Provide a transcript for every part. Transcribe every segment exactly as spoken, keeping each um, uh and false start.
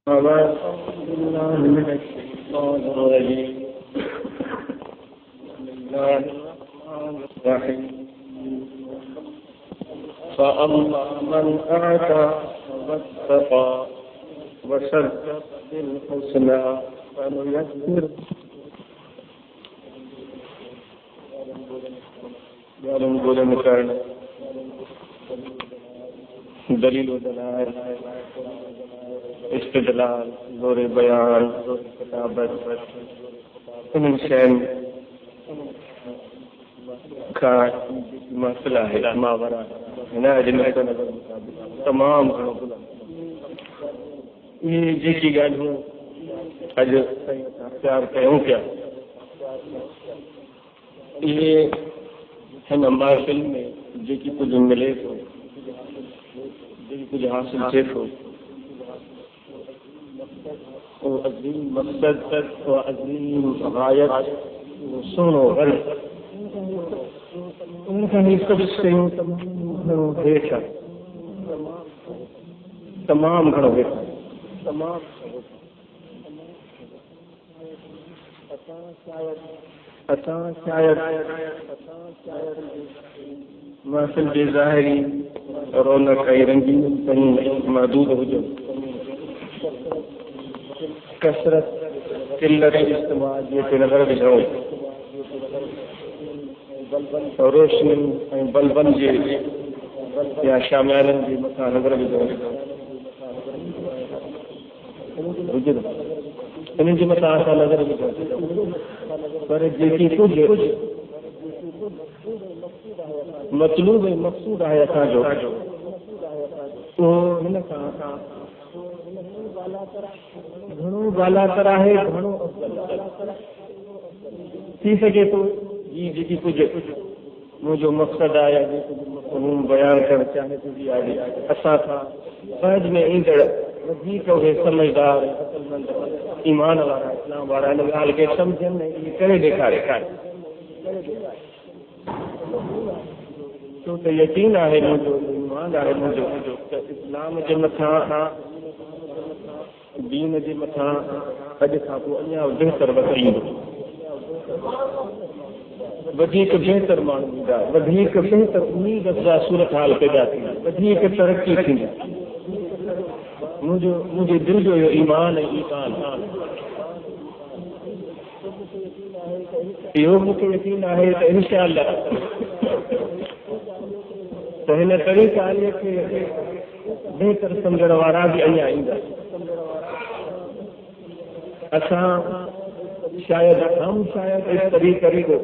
أعوذ بالله من الشيطان الرجيم بسم الله الرحمن الرحيم فأما من أعطى واتقى وصدق بالحسنى فنيسره یارم بولے مکرنا دلیل و دلائل استدلال زور بیان زور کتابت ان شین کا مسئلہ ہے ماورا ہے جنت نظر تمام یہ جی کی گل ہوں اج پیار کہوں کیا یہ ہے نمبر فلم میں جی کی کچھ ملے تو جی کچھ حاصل سے ہو وہ عظیم مقصد و عظیم غایت سنو غلط ان کا ہی سب سے گھروں بیٹھا تمام گھروں بیٹھا تمام شاید محفل بے ظاہری رونق رنگین کہیں محدود ہو جائے کثرت قلت استعمال یہ نظر بجھاؤ روشنی بلبن جی یا شامیان جی مکہ نظر بجھاؤ انہیں جی مکہ آسا نظر بجھاؤ پر جی کی کچھ مطلوب مقصود ہے ایسا جو تو ہن کہا گھنوں بالا طرح ہے گھنوں تھی سکے تو یہ جی کچھ وہ جو مقصد آیا جو بیان کر چاہے تو بھی آگے اچھا تھا بعد میں اندر وزیر ہوئے سمجھدار ایمان والا اسلام والا نگال کے سمجھن یہ کرے دیکھا رکھا تو یقین ہے مجھے ایمان ہے مجھے اسلام کے متھا دین کے متھا اج کھا پو اñا بہتر وسیلو وڌيڪ بهتر ماڻهو ईंदा وڌيڪ بهتر اميد افزا صورت حال پیدا थी وڌيڪ ترقي थींदी मुंहिंजो मुंहिंजे दिलि जो इहो ईमान ऐं ईमान इहो मूंखे यकीन आहे त इनशा अल्लाह त हिन तरीक़े खे बहितर सम्झण वारा बि अञा ईंदा असां शायद हम शायद इस तरीके को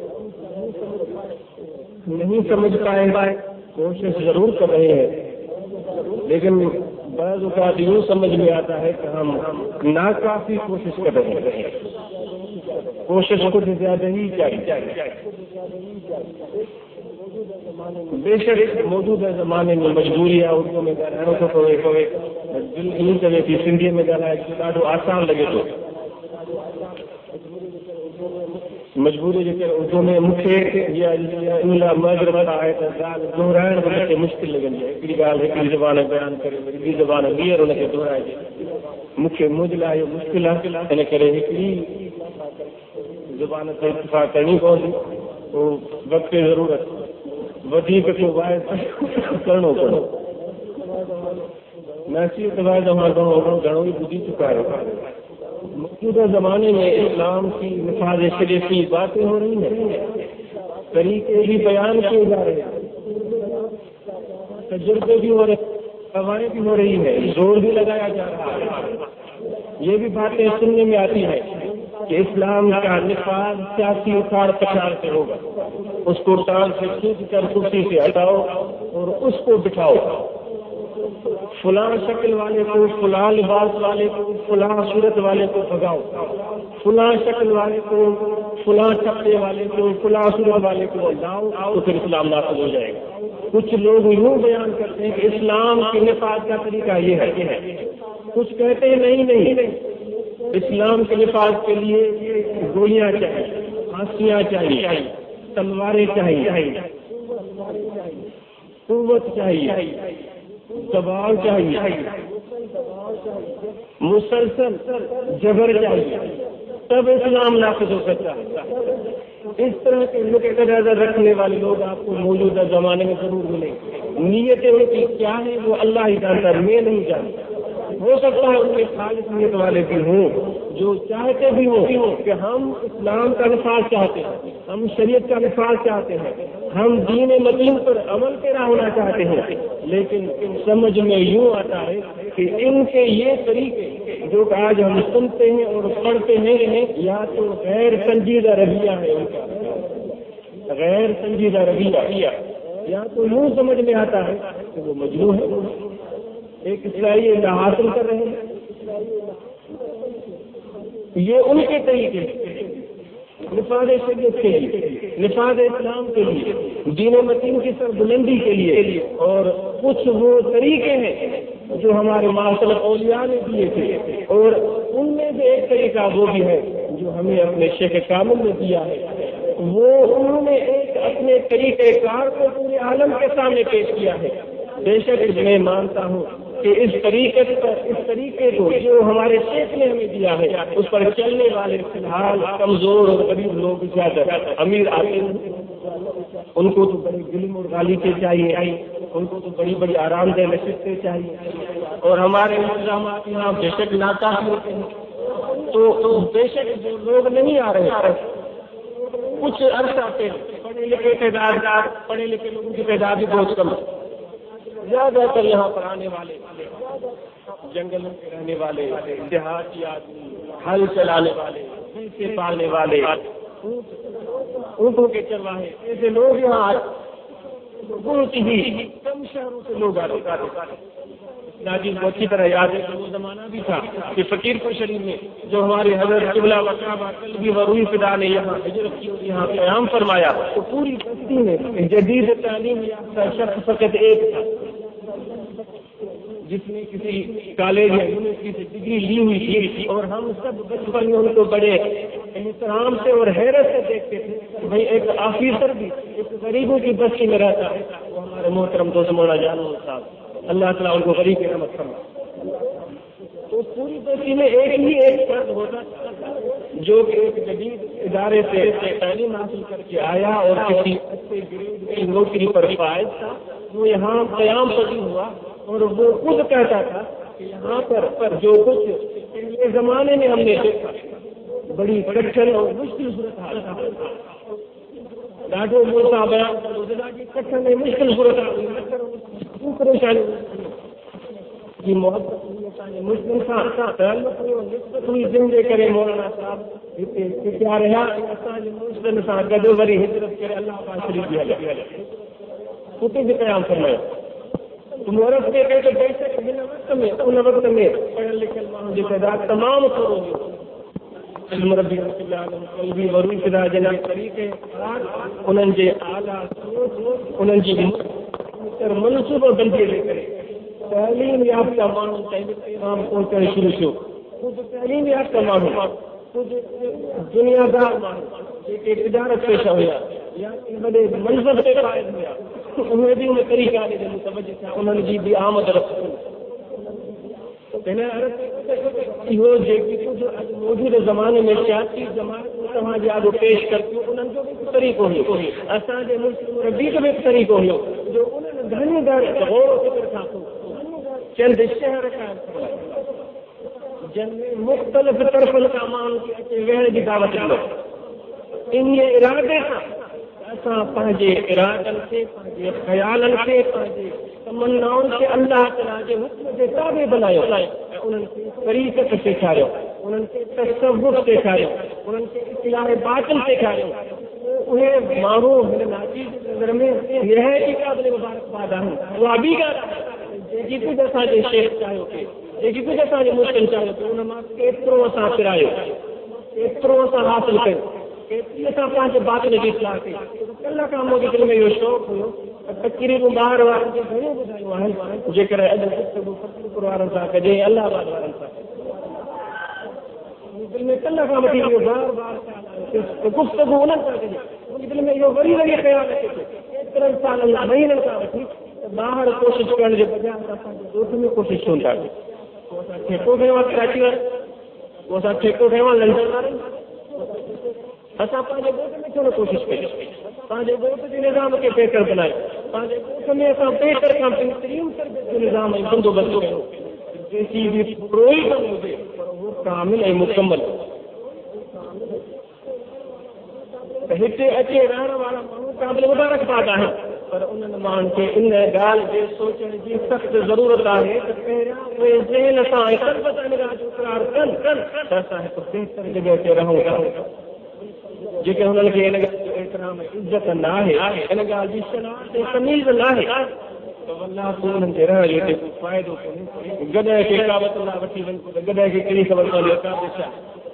नहीं समझ पाए कोशिश जरूर कर रहे हैं लेकिन بعض اوقات یوں سمجھ میں آتا ہے کہ ہم ناکافی کوشش کر رہے ہیں کوشش کچھ زیادہ ہی چاہیے بے شک موجودہ زمانے میں مجبوری ہے اردو میں ॻाल्हाइणो थो पवे दिलि ईअं चवे थी सिंधीअ में ॻाल्हाए ॾाढो आसान लॻे थो मजबूरी जे करे उर्दू में मूंखे इन लाइ मजबूर आहे त ॻाल्हि दोहिराइण बि मूंखे मुश्किल लॻंदी आहे हिकिड़ी ॻाल्हि हिकिड़ी ज़बान बयानु करे वरी ॿी ज़बान ॿीहर हुनखे दोहिराइजे मूंखे मुंहिंजे लाइ इहो मुश्किल आहे इन करे हिकिड़ी ज़बान ते इत्तिफ़ाक़ करणी पवंदी पोइ वक़्त जी ज़रूरत वधीक को वाइद करिणो पवंदो नसीहत वाइद मां घणो घणो ई ॿुधी चुका आहियो मौजूदा जमाने में इस्लाम की निफाज शरीयत की बातें हो रही हैं तरीके भी बयान किए जा रहे हैं तजुर्बे भी हो रहे हवाएं भी हो रही है जोर भी लगाया जा रहा है ये भी बातें सुनने में आती है कि इस्लाम का निफाज सियासी उखाड़ पछाड़ से होगा उसको टाल से खींच कर कुर्सी से हटाओ और उसको बिठाओ फलां शक्ल वाले को फलां लिबास वाले को फलां सूरत वाले को भगाओ फलां शक्ल वाले को फलां टप्पे वाले को फलां सूरत वाले को लाओ तो फिर इस्लाम नाफिज हो जाएगा कुछ लोग यूं बयान करते हैं कि इस्लाम के निफाज का तरीका ये है कुछ कहते हैं नहीं नहीं इस्लाम के निफाज के लिए गोलियां चाहिए फांसियां चाहिए तलवारें चाहिए कुव्वत चाहिए दबाव चाहिए مسلسل جبر چاہیے، تب اسلام نافذ ہو سکتا ہے۔ اس طرح کے نقطۂ نظر رکھنے والے لوگ آپ کو موجودہ زمانے میں ضرور ملیں گے۔ نیتیں ان کی کیا ہیں وہ اللہ ہی جانتا ہے، میں نہیں جانتا۔ ہو سکتا ہے ان کے خالص نیت والے بھی ہوں جو چاہتے بھی ہوں کہ ہم اسلام کا نفاذ چاہتے ہیں، ہم شریعت کا نفاذ چاہتے ہیں، ہم دین متین پر عمل پیرا ہونا چاہتے ہیں، لیکن سمجھ میں یوں آتا ہے کہ ان کے یہ طریقے جو کہ آج ہم سنتے ہیں اور پڑھتے ہیں، یا تو غیر سنجیدہ رویہ ہے ان کا، غیر سنجیدہ رویہ، یا تو یوں سمجھ میں آتا ہے کہ وہ مجنون ہے، ایک اسلائی حاصل کر رہے ہیں۔ یہ ان کے طریقے نفاذ شریعت کے لیے، نفاذ اسلام کے لیے، دین متین کی سر بلندی کے لیے، اور کچھ وہ طریقے ہیں جو ہمارے معاشرے اولیاء نے دیے تھے، اور ان میں سے ایک طریقہ وہ بھی ہے جو ہمیں اپنے شیخ کامل نے دیا ہے۔ وہ انہوں نے ایک اپنے طریقہ کار کو پورے عالم کے سامنے پیش کیا ہے۔ بے شک میں مانتا ہوں کہ اس طریقے پر، اس طریقے کو جو ہمارے شیخ نے ہمیں دیا ہے، اس پر چلنے والے فی الحال کمزور اور غریب لوگ زیادہ، امیر آتے ہیں ان کو تو بڑی علم اور غالیچے چاہیے، ان کو تو بڑی بڑی آرام دہ نشستیں چاہیے، اور ہمارے الزامات یہاں بے شک ناکافی ہوتے ہیں۔ تو بے شک جو لوگ نہیں آ رہے، کچھ عرصہ سے پڑھے لکھے تعداد، پڑھے لکھے لوگوں کی تعداد بھی بہت کم ہے۔ زیادہ تر یہاں پر آنے والے جنگلوں میں رہنے والے دیہاتی آدمی، ہل چلانے والے، سے پالنے والے، اونٹوں کے چرواہے، ایسے لوگ یہاں بہت ہی کم شہروں سے لوگ آتے ہیں۔ ناجی کو اچھی طرح یاد ہے کہ وہ زمانہ بھی تھا کہ فقیر پور شریف میں جو ہمارے حضرت قبلہ وقابہ قلبی و روح فدا نے یہاں ہجرت کی، یہاں قیام فرمایا، تو پوری بستی میں جدید تعلیم یافتہ شخص فقط ایک تھا جس نے کسی کالج یا یونیورسٹی سے ڈگری لی ہوئی تھی، اور ہم سب بچپن میں ان کو بڑے احترام سے اور حیرت سے دیکھتے تھے۔ بھائی ایک آفیسر بھی ایک غریبوں کی بستی میں رہتا ہے، وہ ہمارے محترم دوست مولانا جانور صاحب، اللہ تعالیٰ ان کو غریب کی رحمت فرمائے۔ تو پوری بستی میں ایک ہی ایک فرد ہوتا جو کہ ایک جدید ادارے سے تعلیم حاصل کر کے آیا اور کسی اچھے گریڈ کی نوکری پر فائز تھا۔ وہ یہاں قیام پذیر ہوا، اور وہ خود کہتا تھا کہ یہاں پر جو کچھ پچھلے زمانے میں ہم نے دیکھا بڑی کٹھن اور مشکل صورتحال تھا، ڈاڈو ملتا بیان کٹھن ہے، مشکل صورتحال، پریشانی کی محبت مسلم تھا، تعلق ہوئی زندے کرے مولانا صاحب کیا رہا مسلم سا گدو بری ہجرت کرے اللہ کا شریف دیا کتے بھی قیام فرمایا۔ تم عورت کے کہتے بیٹھے ان وقت میں ان وقت میں پڑھ لکھے ماحول کی تعداد تمام کرو گے علم ربی اللہ قلبی وروی فدا جنا طریقے انہن جے اعلیٰ سوچ انہن جی منصوبہ بندی لے کرے تعلیم یافتہ مانو پیغام پہنچنے شروع شو خود تعلیم یافتہ مانو خود دنیا دار مانو کہ تجارت پیشہ ہوا یا بڑے منصب سے فائد ہوا، انہیں بھی انہیں طریقہ آنے کے متوجہ تھا، انہوں نے جی بھی آمد رسول موجود زمانے میں سیاسی جماعت وہاں جاگو پیش کرتی انہوں نے جو بھی طریقہ ہوئی اساں مسلم ربی کا بھی طریقہ ہوئی جو انہوں نے دھنی دار غور و فکر تھا چند شہر کا جن میں مختلف طرف کا مان کی دعوت دو ان یہ ارادے اساں پنجے ارادن سے پنجے خیالن سے پنجے تمناؤں سے اللہ تعالیٰ کے حکم کے تابع بنایو، انہوں نے طریقت سکھایا، انہوں نے تصوف سکھایا، انہوں نے اصلاح باطل سکھایا، انہیں معروف ناچیز نظر میں یہ ہے کہ قابل مبارکباد ہیں وہ ابھی کا جی کو جیسا جو شیخ چاہو کہ جی کو جیسا جو مسلم چاہو کہ انہوں نے کیتروں سا پھرایو کیتروں سا حاصل کرو ایسا پانچ بات نے اصلاح کی اللہ کا ہم دل میں یہ شوق ہو تقریر باہر وارن کے گھروں بدھايو آهن جے کرے اجل گفتگو فتح وارن سا کجے اللہ آباد وارن سا دل میں اللہ کا مٹی بار بار گفتگو نہ کجے دل میں یہ وری وری خیال ہے ایک انسان اللہ مہینے کا باہر کوشش کرنے کے بجائے اپنے دوست میں کوشش ہوتا ہے ठेको खयों कराची वारनि, पोइ असां ठेको खयों लंडन वारनि। असां पंहिंजे ॻोठ में छो न कोशिशि कयूं, पंहिंजे ॻोठ जे निज़ाम खे बहितर बनायूं, पंहिंजे ॻोठ में असां बहितर खां बहितरीन सर्विस जो निज़ाम ऐं बंदोबस्तु कयूं, जेकी बि थोरो ई कमु हुजे पर उहो कामिल ऐं मुकमल। हिते अचे रहण वारा माण्हू क़ाबिल मुबारकबाद आहिनि, पर उन्हनि माण्हुनि खे इन ॻाल्हि जे सोचण जी सख़्तु ज़रूरत आहे त पहिरियां उहे ज़हन सां ऐं क़ल्ब सां इन ॻाल्हि जो इक़रार कनि त असां हिकु बहितर जॻह ते रहूं था। जेके हुननि खे इन ॻाल्हि जो एतिराम इज़त न आहे, इन ॻाल्हि जी शनाख़त ऐं तमीज़ न आहे, त वल्लाह पोइ उन्हनि जे रहण जो हिते को फ़ाइदो कोन्हे। गॾह खे काबत लाइ वठी वञ, गॾह खे कहिड़ी ख़बर पवंदी आहे काबे छा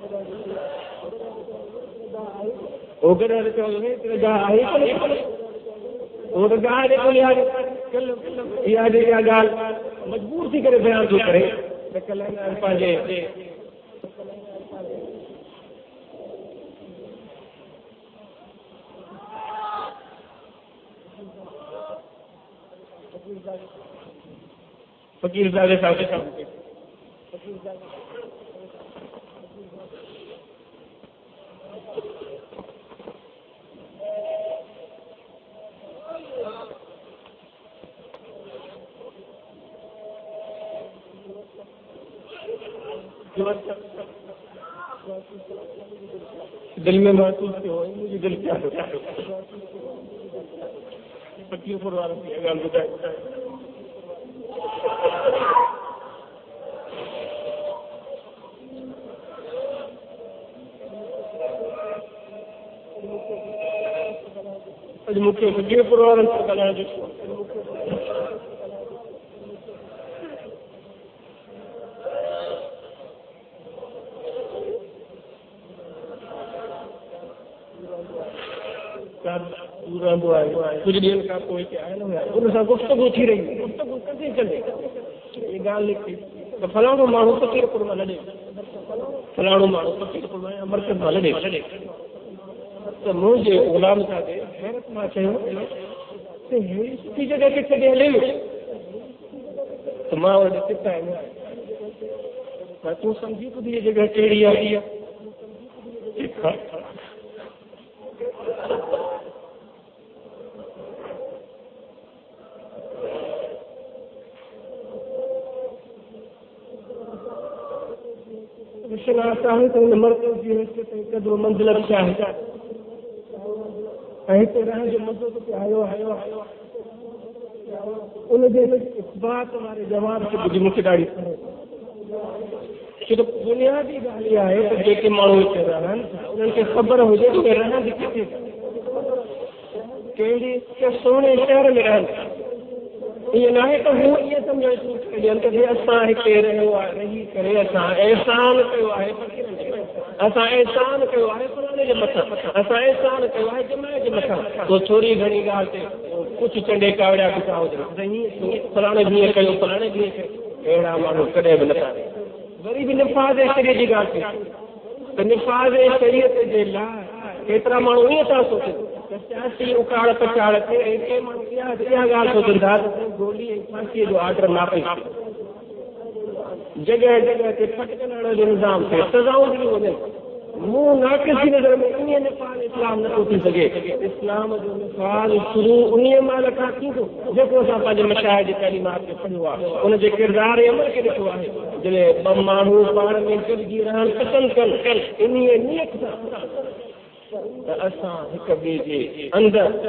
वो गॾह ते चवंदो गाह आहे उहो त गाह जे कोन्हे। इहा जेका ॻाल्हि मजबूर थी करे बयान थो करे त कल्ह पंहिंजे फकीर ज़ादे साहब दिल में महसूस थियो मुंहिंजी दिलि क्या फकीरपुर वारनि खे ॻाल्हि ॿुधाए अॼु मूंखे फकीरपुर वारनि सां ॻाल्हाइण जो रहंदो आहे। कुझु ॾींहंनि खां पोइ हिते आयल हुया, उन सां गुफ़्तगू थी रही, गुफ़्तगू कंदे कंदे ये ॻाल्हि निकिती त फलाणो माण्हू फकीरपुर मां लॾे, फलाणो माण्हू फकीरपुर मां मर्कज़ मां लॾे, त मुंहिंजे ग़ुलाम साहिब हैरत मां चयो त अहिड़ी सुठी जॻह ते छॾे हले त मां वटि चिता आहियां तूं सम्झी तूं इहा जॻह कहिड़ी आहे। शनाख़्त आहे त हुन मर्कज़ जी हैसियत ऐं क़द्र मंज़िल छा आहे ऐं हिते रहण जो मज़ो त आयो आयो उनजे इस्बात वारे जवाब खे ॿुधी मूंखे ॾाढी छो त बुनियादी ॻाल्हि इहा आहे त जेके माण्हू हिते रहनि उन्हनि खे ख़बर हुजे त उहे रहंदी किथे कहिड़ी सुहिणे शहर में रहनि। ईअं न आहे त हू ईअं सम्झनि त असां हिते रहियो आहे रही करे असां एहसान कयो आहे, असां एहसान कयो आहे फलाणे जे मथां, असां एहसान कयो आहे जमाए जे मथां, पोइ थोरी घणी ॻाल्हि ते कुझु चंडे कावड़िया किथा हुजनि फलाणे ॾींहुं कयो फलाणे ॾींहुं कयो, अहिड़ा माण्हू कॾहिं बि नथा। वरी बि निफ़ाज़ शरीयत जी ॻाल्हि थिए त निफ़ाज़ शरीयत जे लाइ केतिरा माण्हू ईअं था सोचनि त सियासी उकाड़ पचाड़ थिए ऐं के माण्हू इहा इहा ॻाल्हि सोचनि था त गोली ऐं फांसीअ जो ऑर्डर नापे जॻह जॻह ते फटकण जो निज़ाम थिए, सज़ाऊं ॾिनियूं वञनि। मूं नाक़िस जी नज़र में ईअं निफ़ाज़ इस्लाम नथो थी सघे। इस्लाम जो निफ़ाज़ शुरू उन महिल खां थींदो जेको असां पंहिंजे मशाइख़ जी तइलीमात खे पढ़ियो आहे, उनजे किरदार ऐं अमल खे ॾिठो आहे। जॾहिं ॿ माण्हू पाण में गॾिजी रहणु पसंदि कनि इन नियत सां त असां हिक ॿिए जे अंदरि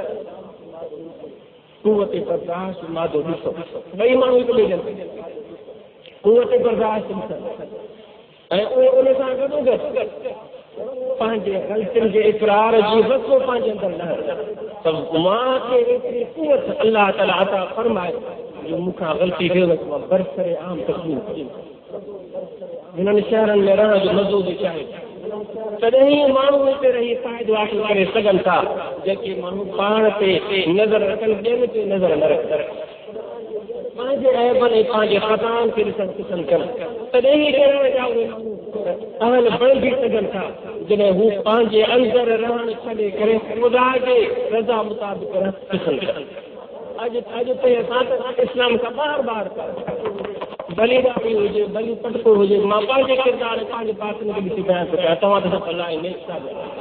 कुवत बर्दाश्त मादो ॾिसो, ॿई माण्हू हिक ॿिए जे कुवत बर्दाश्त ॾिसनि ऐं उहे उन सां गॾोगॾु पंहिंजे ग़लतियुनि जे इक़रार जी वसो पंहिंजे अंदरि न त मां खे एतिरी कुवत अलाह ताला अता फरमाए जो मूंखां ग़लती थियो न मां बरसरे आम तस्लीम कई। हिननि शहरनि में रहण जो मज़ो बि चाहे तॾहिं ई माण्हू हिते रही फ़ाइदो हासिल करे सघनि था जेके माण्हू पाण ते नज़र रखनि ॿियनि ते नज़र न रखनि, पंहिंजे ऐबनि ऐं पंहिंजे ख़ताउनि खे ॾिसणु पसंदि कनि, तॾहिं ई रहण जा उहे अहल बणिजी सघनि था जॾहिं हू पंहिंजे अंदरि रहण छॾे करे ख़ुदा जे रज़ा मुताबिक़ रहणु पसंदि कनि। अॼु अॼु ताईं असां त इस्लाम खां ॿाहिरि ॿाहिरि था بلی ڈاکی ہوجے بلی پٹکو ہوجے मां पंहिंजे किरदार पंहिंजे पासनि खे ॾिसी बयानु थो कयां तव्हां त सभु अलाह नेक था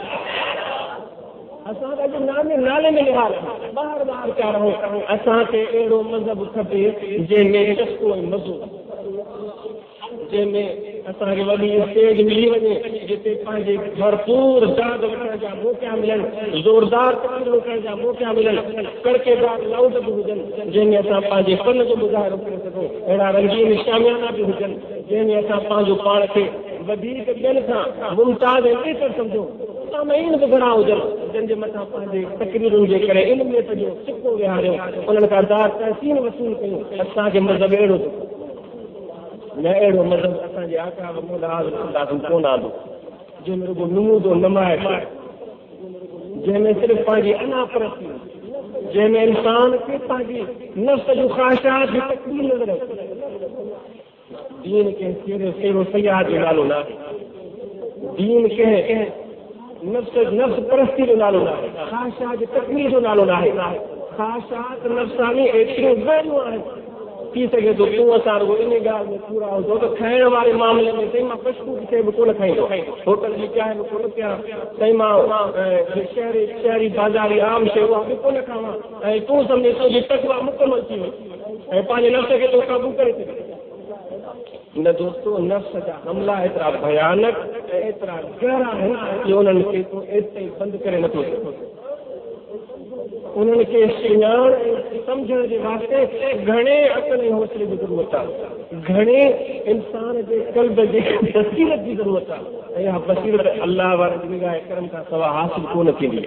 असांखे अॼु नाले नाले में निहाल ॿार ॿार पिया रहूं असांखे अहिड़ो मज़हब खपे जंहिंमें चस्को ऐं मज़ो जंहिंमें असांखे वॾी स्टेज मिली वञे जिते पंहिंजे भरपूर दाद वठण जा मौक़ा मिलनि ज़ोरदार तकरीरूं करण जा मौक़ा मिलनि कड़केदार लाउड बि हुजनि जंहिंमें असां पंहिंजे फन जो मुज़ाहिरो करे सघूं अहिड़ा रंगीन शामियाना बि हुजनि जंहिंमें असां पंहिंजो पाण खे वधीक ॿियनि खां मुमताज़ ऐं बहितर सम्झूं सामईन बि घणा हुजनि जंहिंजे मथां पंहिंजे तकरीरुनि जे करे इल्मियत जो सिको विहारियूं उन्हनि खां दाद तहसीन वसूल कयूं असांखे मज़हब अहिड़ो न अहिड़ो मज़हब असांजे आका कोन आंदो जंहिंमें रुगो नमूदो नमाइश जंहिंमें सिर्फ़ु पंहिंजी अना परस्ती जंहिंमें इंसान खे पंहिंजी नफ़्स जूं ख़्वाहिशात जी तकलीफ़ नज़र अचे दीन कंहिं सेरो सयाह जो नालो न आहे दीन कंहिं नफ़्स नफ़्स परस्ती जो नालो न आहे ख़्वाहिशात जी तकलीफ़ जो नालो न आहे ख़्वाहिशात नफ़्सानी एतिरियूं घणियूं आहिनि थी सघे थो तूं असां रुगो इन ॻाल्हि में पूरा हुजो त खाइण वारे मामले में साईं मां पशु शइ बि कोन खाईंदो होटल जी चांहि बि कोन पियां साईं मां शहरी शहरी बाज़ारी आम शइ उहा बि कोन खावां ऐं तूं सम्झे तुंहिंजी तकवा मुकमल थी वई ऐं पंहिंजे नफ़्स खे तूं क़ाबू करे सघे न दोस्तो नफ़्स जा हमला एतिरा भयानक ऐं एतिरा गहरा आहिनि कि उन्हनि खे तूं एतिरे बंदि करे नथो सघे उन्हनि खे सुञाण सम्झण जे वास्ते घणे अकल ऐं हौसले जी ज़रूरत आहे घणे इंसान जे क़ल्ब जे बसीरत जी ज़रूरत आहे ऐं इहा बसीरत अलाह वारे जी निगाह करम खां सवाइ हासिल कोन थींदी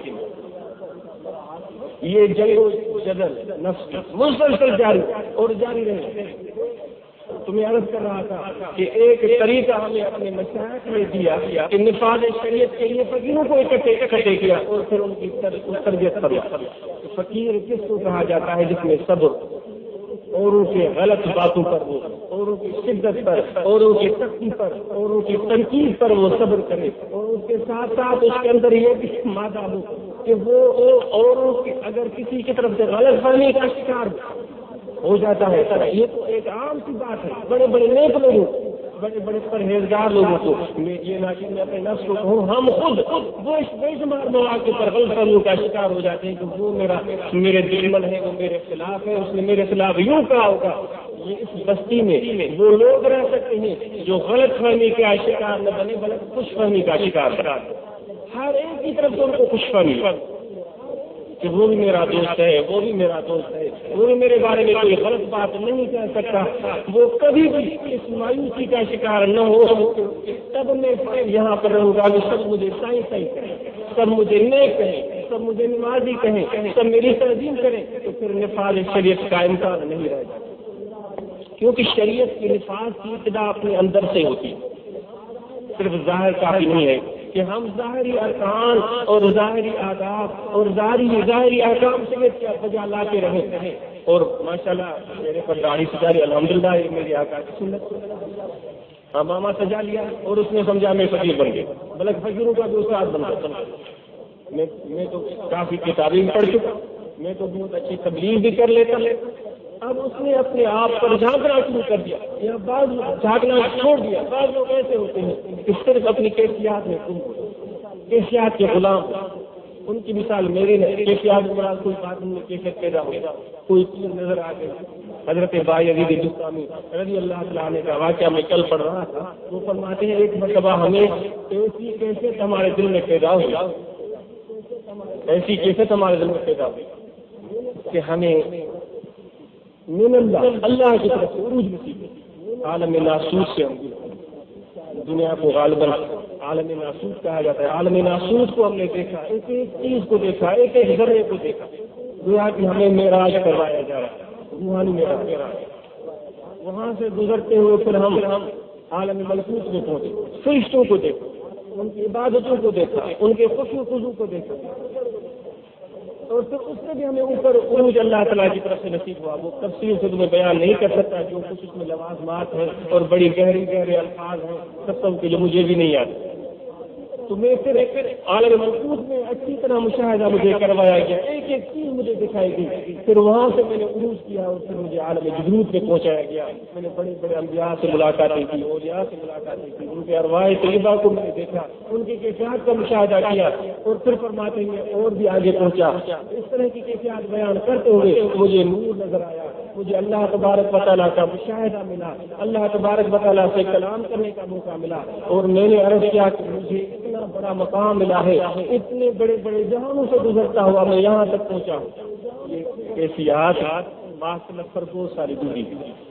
ये जंगो जदल नफ्स मुसलसल जारी और जारी रहे तुम्हें अर्ज कर रहा था कि एक तरीका हमें अपने मशाइख ने दिया कि निफाज शरीयत के लिए फकीरों को इकट्ठे इकट्ठे किया और फिर उनकी तरबियत फरमा फकीर किसको कहा जाता है जिसमें सब्र औरों के गलत बातों पर वो औरों की शिद्दत पर औरों की सख्ती पर औरों की तनकीद पर वो सब्र करे और उसके साथ साथ उसके अंदर ये भी मादा हो कि वो औरों की अगर किसी की तरफ से गलत फहमी का शिकार हो जाता है ये तो एक आम सी बात है बड़े बड़े नेक लोगों बड़े बड़े परहेजगार लोगों को मैं ये ना कि मैं अपने नफ्स को कहूँ हम खुद वो बेशुमार मौके पर गलत फहमियों का शिकार हो जाते हैं कि वो मेरा मेरे दुश्मन है वो मेरे खिलाफ है उसने मेरे खिलाफ यूं कहा होगा ये इस बस्ती में वो लोग रह सकते हैं जो गलत फहमी का शिकार न बने बल्कि खुश फहमी का शिकार हर एक की तरफ से उनको खुश फहमी कि वो भी मेरा दोस्त है वो भी मेरा दोस्त है वो भी मेरे बारे में कोई गलत बात नहीं कह सकता वो कभी भी इस मायूसी का शिकार न हो तब मैं यहाँ पर रहूँगा कि सब मुझे साईं साईं कहें सब मुझे नेक कहें सब मुझे नमाजी कहें सब मेरी तज़ीम करें तो फिर निफाज शरीयत का इम्कान नहीं रह जाता क्योंकि शरीयत की निफाज की इब्तिदा अपने अंदर से होती है सिर्फ जाहिर काफी नहीं है कि हम ज़ाहिरी अरकान और ज़ाहिरी आदाब और ज़ाहिरी ज़ाहिरी अहकाम से क्या बजा लाते रहे और माशाल्लाह मेरे पर दाढ़ी सजा ली अल्हम्दुलिल्लाह ये मेरी आका की सुन्नत हाँ मामा सजा लिया और उसने समझा मैं फकीर बन गया बल्कि फकीरों का भी उस्ताद बन गया मैं मैं तो काफ़ी किताबें पढ़ चुका मैं तो बहुत अच्छी तबलीग भी कर लेता अब उसने अपने आप पर झांकना शुरू कर दिया या बाद झांकना छोड़ दिया बाद लोग ऐसे होते हैं कि सिर्फ अपनी कैफियत में कैफियत के गुलाम उनकी मिसाल मेरी नहीं कैफियत में बड़ा कोई बात में कैफियत पैदा हो कोई चीज नजर आ गई हजरत भाई अजीज दुस्तामी रज़ी अल्लाह तआला अन्हु का वाक़या में कल पढ़ रहा था वो फरमाते हैं एक मरतबा हमें ऐसी कैफियत हमारे दिल में पैदा हुई ऐसी कैफियत हमारे दिल में पैदा हुई कि हमें अल्लाह की तरफ से उरूज नसीब आलम नासूस से हम दुनिया को गालिबन आलम नासूस कहा जाता है आलम नासूस को हमने देखा एक एक चीज को देखा एक एक जर्रे को देखा दुनिया की हमें मेराज करवाया जा रहा है रूहानी मेराज वहां से गुजरते हुए फिर हम हम आलम मलकूत में पहुंचे फरिश्तों को देखा उनकी इबादतों को देखा उनके खुशू खुजू को देखा और फिर उससे भी हमें ऊपर उरूज अल्लाह तआला की तरफ से नसीब हुआ वो तफसील से तुम्हें बयान नहीं कर सकता जो कुछ उसमें लवाज़मात हैं और बड़ी गहरी गहरे अल्फाज हैं सब के लिए मुझे भी नहीं आते तो मैं फिर एक आलम मलकूत में अच्छी तरह मुशाहिदा मुझे करवाया गया एक ایک ایک چیز مجھے دکھائی دی. پھر وہاں سے میں نے عروج کیا اور پھر مجھے عالم جبروت میں پہنچایا گیا. میں نے بڑے بڑے انبیاء سے ملاقاتیں کی, اولیاء سے ملاقاتیں کی, ان کے ارواح طیبہ کو میں نے دیکھا, ان کی کیفیات کا مشاہدہ کیا اور پھر فرماتے ہیں اور بھی آگے پہنچا. اس طرح کی کیفیات بیان کرتے ہوئے مجھے نور نظر آیا, مجھے اللہ تبارک و تعالیٰ کا مشاہدہ ملا, اللہ تبارک و تعالیٰ سے کلام کرنے کا موقع ملا. اور میں نے عرض کیا کہ مجھے اتنا بڑا مقام ملا ہے, اتنے بڑے بڑے جہانوں سے گزرتا ہوا میں یہاں تک پہنچا ہوں. یہ کیفیات ماہ پر بہت ساری دوری,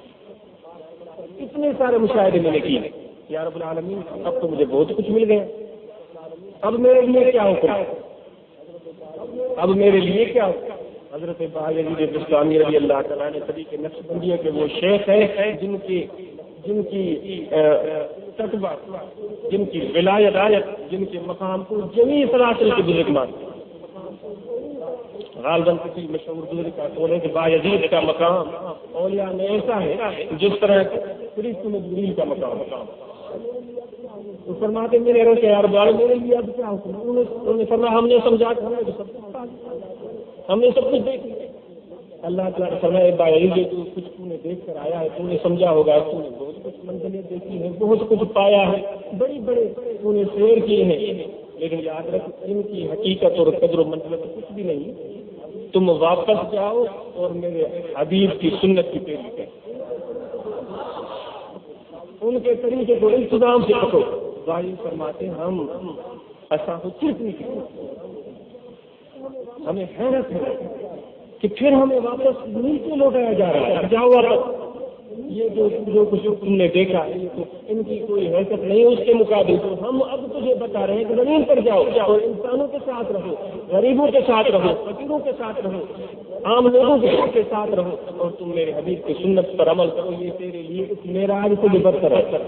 اتنے سارے مشاہدے میں نے کیے. یا رب العالمین, اب تو مجھے بہت کچھ مل گیا, اب میرے لیے کیا حکم, اب میرے لیے کیا حکم. حضرت باجید بستامی رضی اللہ تعالیٰ نے طریقے نقشبندیہ کے وہ شیخ ہیں جن کی جن کی تقویٰ, جن کی ولایت آیت, جن کے مقام کو جمیع سلاسل کے بزرگ مانتے. غالباً کسی مشہور بزرگ کا قول ہے کہ باجید کا مقام اولیاء میں ایسا ہے جس طرح فرشت میں جبریل کا مقام. تو فرماتے میرے روشے یار بال میرے لیے اب کیا حکم. انہوں نے فرمایا ہم نے سمجھا کہ ہم نے سب کچھ ہم نے سب کچھ دیکھ لیا. اللہ تعالیٰ نے فرمایا باجید جو کچھ تو نے دیکھ کر آیا ہے, تو نے سمجھا ہوگا, تو نے بہت کچھ منزلیں دیکھی ہیں, بہت کچھ پایا ہے, بڑی بڑے تو نے سیر کیے ہیں, لیکن یاد رکھ ان کی حقیقت اور قدر و منزلت کچھ بھی نہیں. تم واپس جاؤ اور میرے حبیب کی سنت کی پیروی کرو, ان کے طریقے کو انتظام سے پکڑو. بھائی فرماتے ہم ایسا کو صرف نہیں کرتے. ہمیں حیرت ہے کہ پھر ہمیں واپس نیچے لوٹایا جا رہا ہے. جاؤ واپس, یہ جو جو کچھ تم نے دیکھا ان کی کوئی حیثیت نہیں اس کے مقابل. تو ہم اب تجھے بتا رہے ہیں کہ زمین پر جاؤ اور انسانوں کے ساتھ رہو, غریبوں کے ساتھ رہو, فقیروں کے ساتھ رہو, عام لوگوں کے ساتھ رہو, اور تم میرے حبیب کی سنت پر عمل کرو. یہ تیرے لیے اس معراج سے بھی بدتر ہے.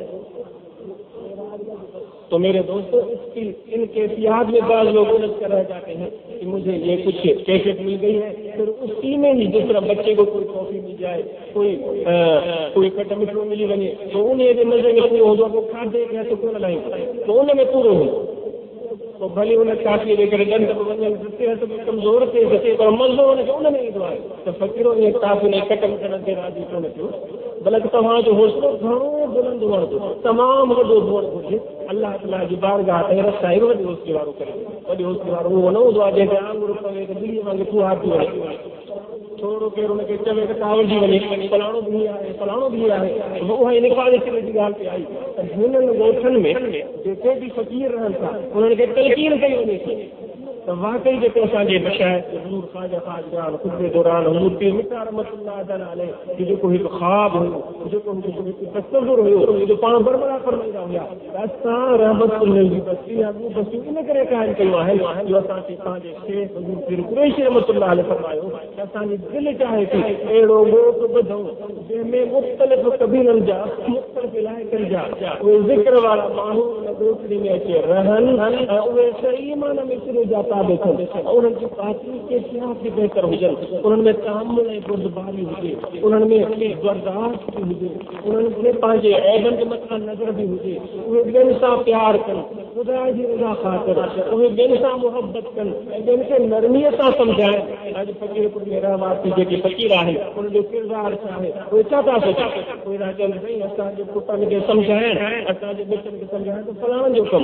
تو میرے دوستوں, اس کی ان کیفیات میں بعض لوگ الجھ کر رہ جاتے ہیں کہ مجھے یہ کچھ کیفیت مل گئی ہے, پھر اسی میں ہی جس طرح بچے کو کوئی ٹرافی مل جائے, کوئی کوئی کٹا مٹھو ملی بنے, تو انہیں بھی مزے میں پورے ہو جاؤ, وہ کھا دے گا تو کیوں نہ لائیں, تو انہیں میں پورے ہوں. تو بھلی انہیں کافی دے کر گند سکتے ہیں تو کمزور تھے سکے پر مزدور ہونے کے انہیں نہیں دعائے. تو فقیروں نے کافی نہیں کٹا مٹھا دے راضی کیوں نہ کیوں, بلکہ وہاں جو حوصلہ گھروں بلند ہوا دو تمام وہ دوڑ پوچھے اللہ تعالیٰ کی بارگاہ ہے رسا ہے وہ اس کے باروں کرے وہ اس کے باروں وہ نہ دعا دے کے آنگ روپے کے دلی مانگے تو ہاتھ دے چھوڑو کے رونے کے چلے کے کاول جی بنے فلاڑوں بھی آئے فلاڑوں بھی آئے وہ ہے نکال کے لیے گال پہ آئی جنہوں نے گوٹھن میں دیکھے بھی فقیر رہن تھا انہوں نے کہ تلقین کئی ہونے کی تو واقعی جو پہنچانے بشاید حضور خواجہ خواجگان خود دوران حضور پیر مٹا رحمت اللہ تعالیٰ علیہ کہ جو کوئی خواب ہو جو کوئی تصور ہو جو پان بربرا فرمائی رہا ہوا ایسا رحمت اللہ کی بستی ابو بستی انہیں کرے قائم کیوا ہے جو اساں سے خواجہ شیخ حضور پیر قریشی رحمت اللہ علیہ فرمائے ایسا دل چاہے کہ ایڑو گو بدھو جن میں مختلف قبیلن جا مختلف علاقے جا وہ ذکر والا ماحول نگوتری میں اچے رہن وہ صحیح معنی میں شروع جاتا انہوں کی باطنی کے خلاف بھی بہتر ہو جائے انہوں میں تحمل بردباری ہوئی انہوں میں برداشت بھی ہوئی انہوں نے پانچ ایبن کے مطلب نظر بھی ہوئی وہ بے نصاب پیار کر خدا جی رضا خاطر وہ بے نصاب محبت کر جن سے نرمیت سمجھائے آج فقیر پر میرا بات کیجیے کہ فقیر ہے انہوں جو کردار چاہے کوئی چاہتا سوچا کوئی راجہ نہیں ایسا جو پتا کے سمجھائیں ایسا جو بچن کے سمجھائیں تو فلاں جو کم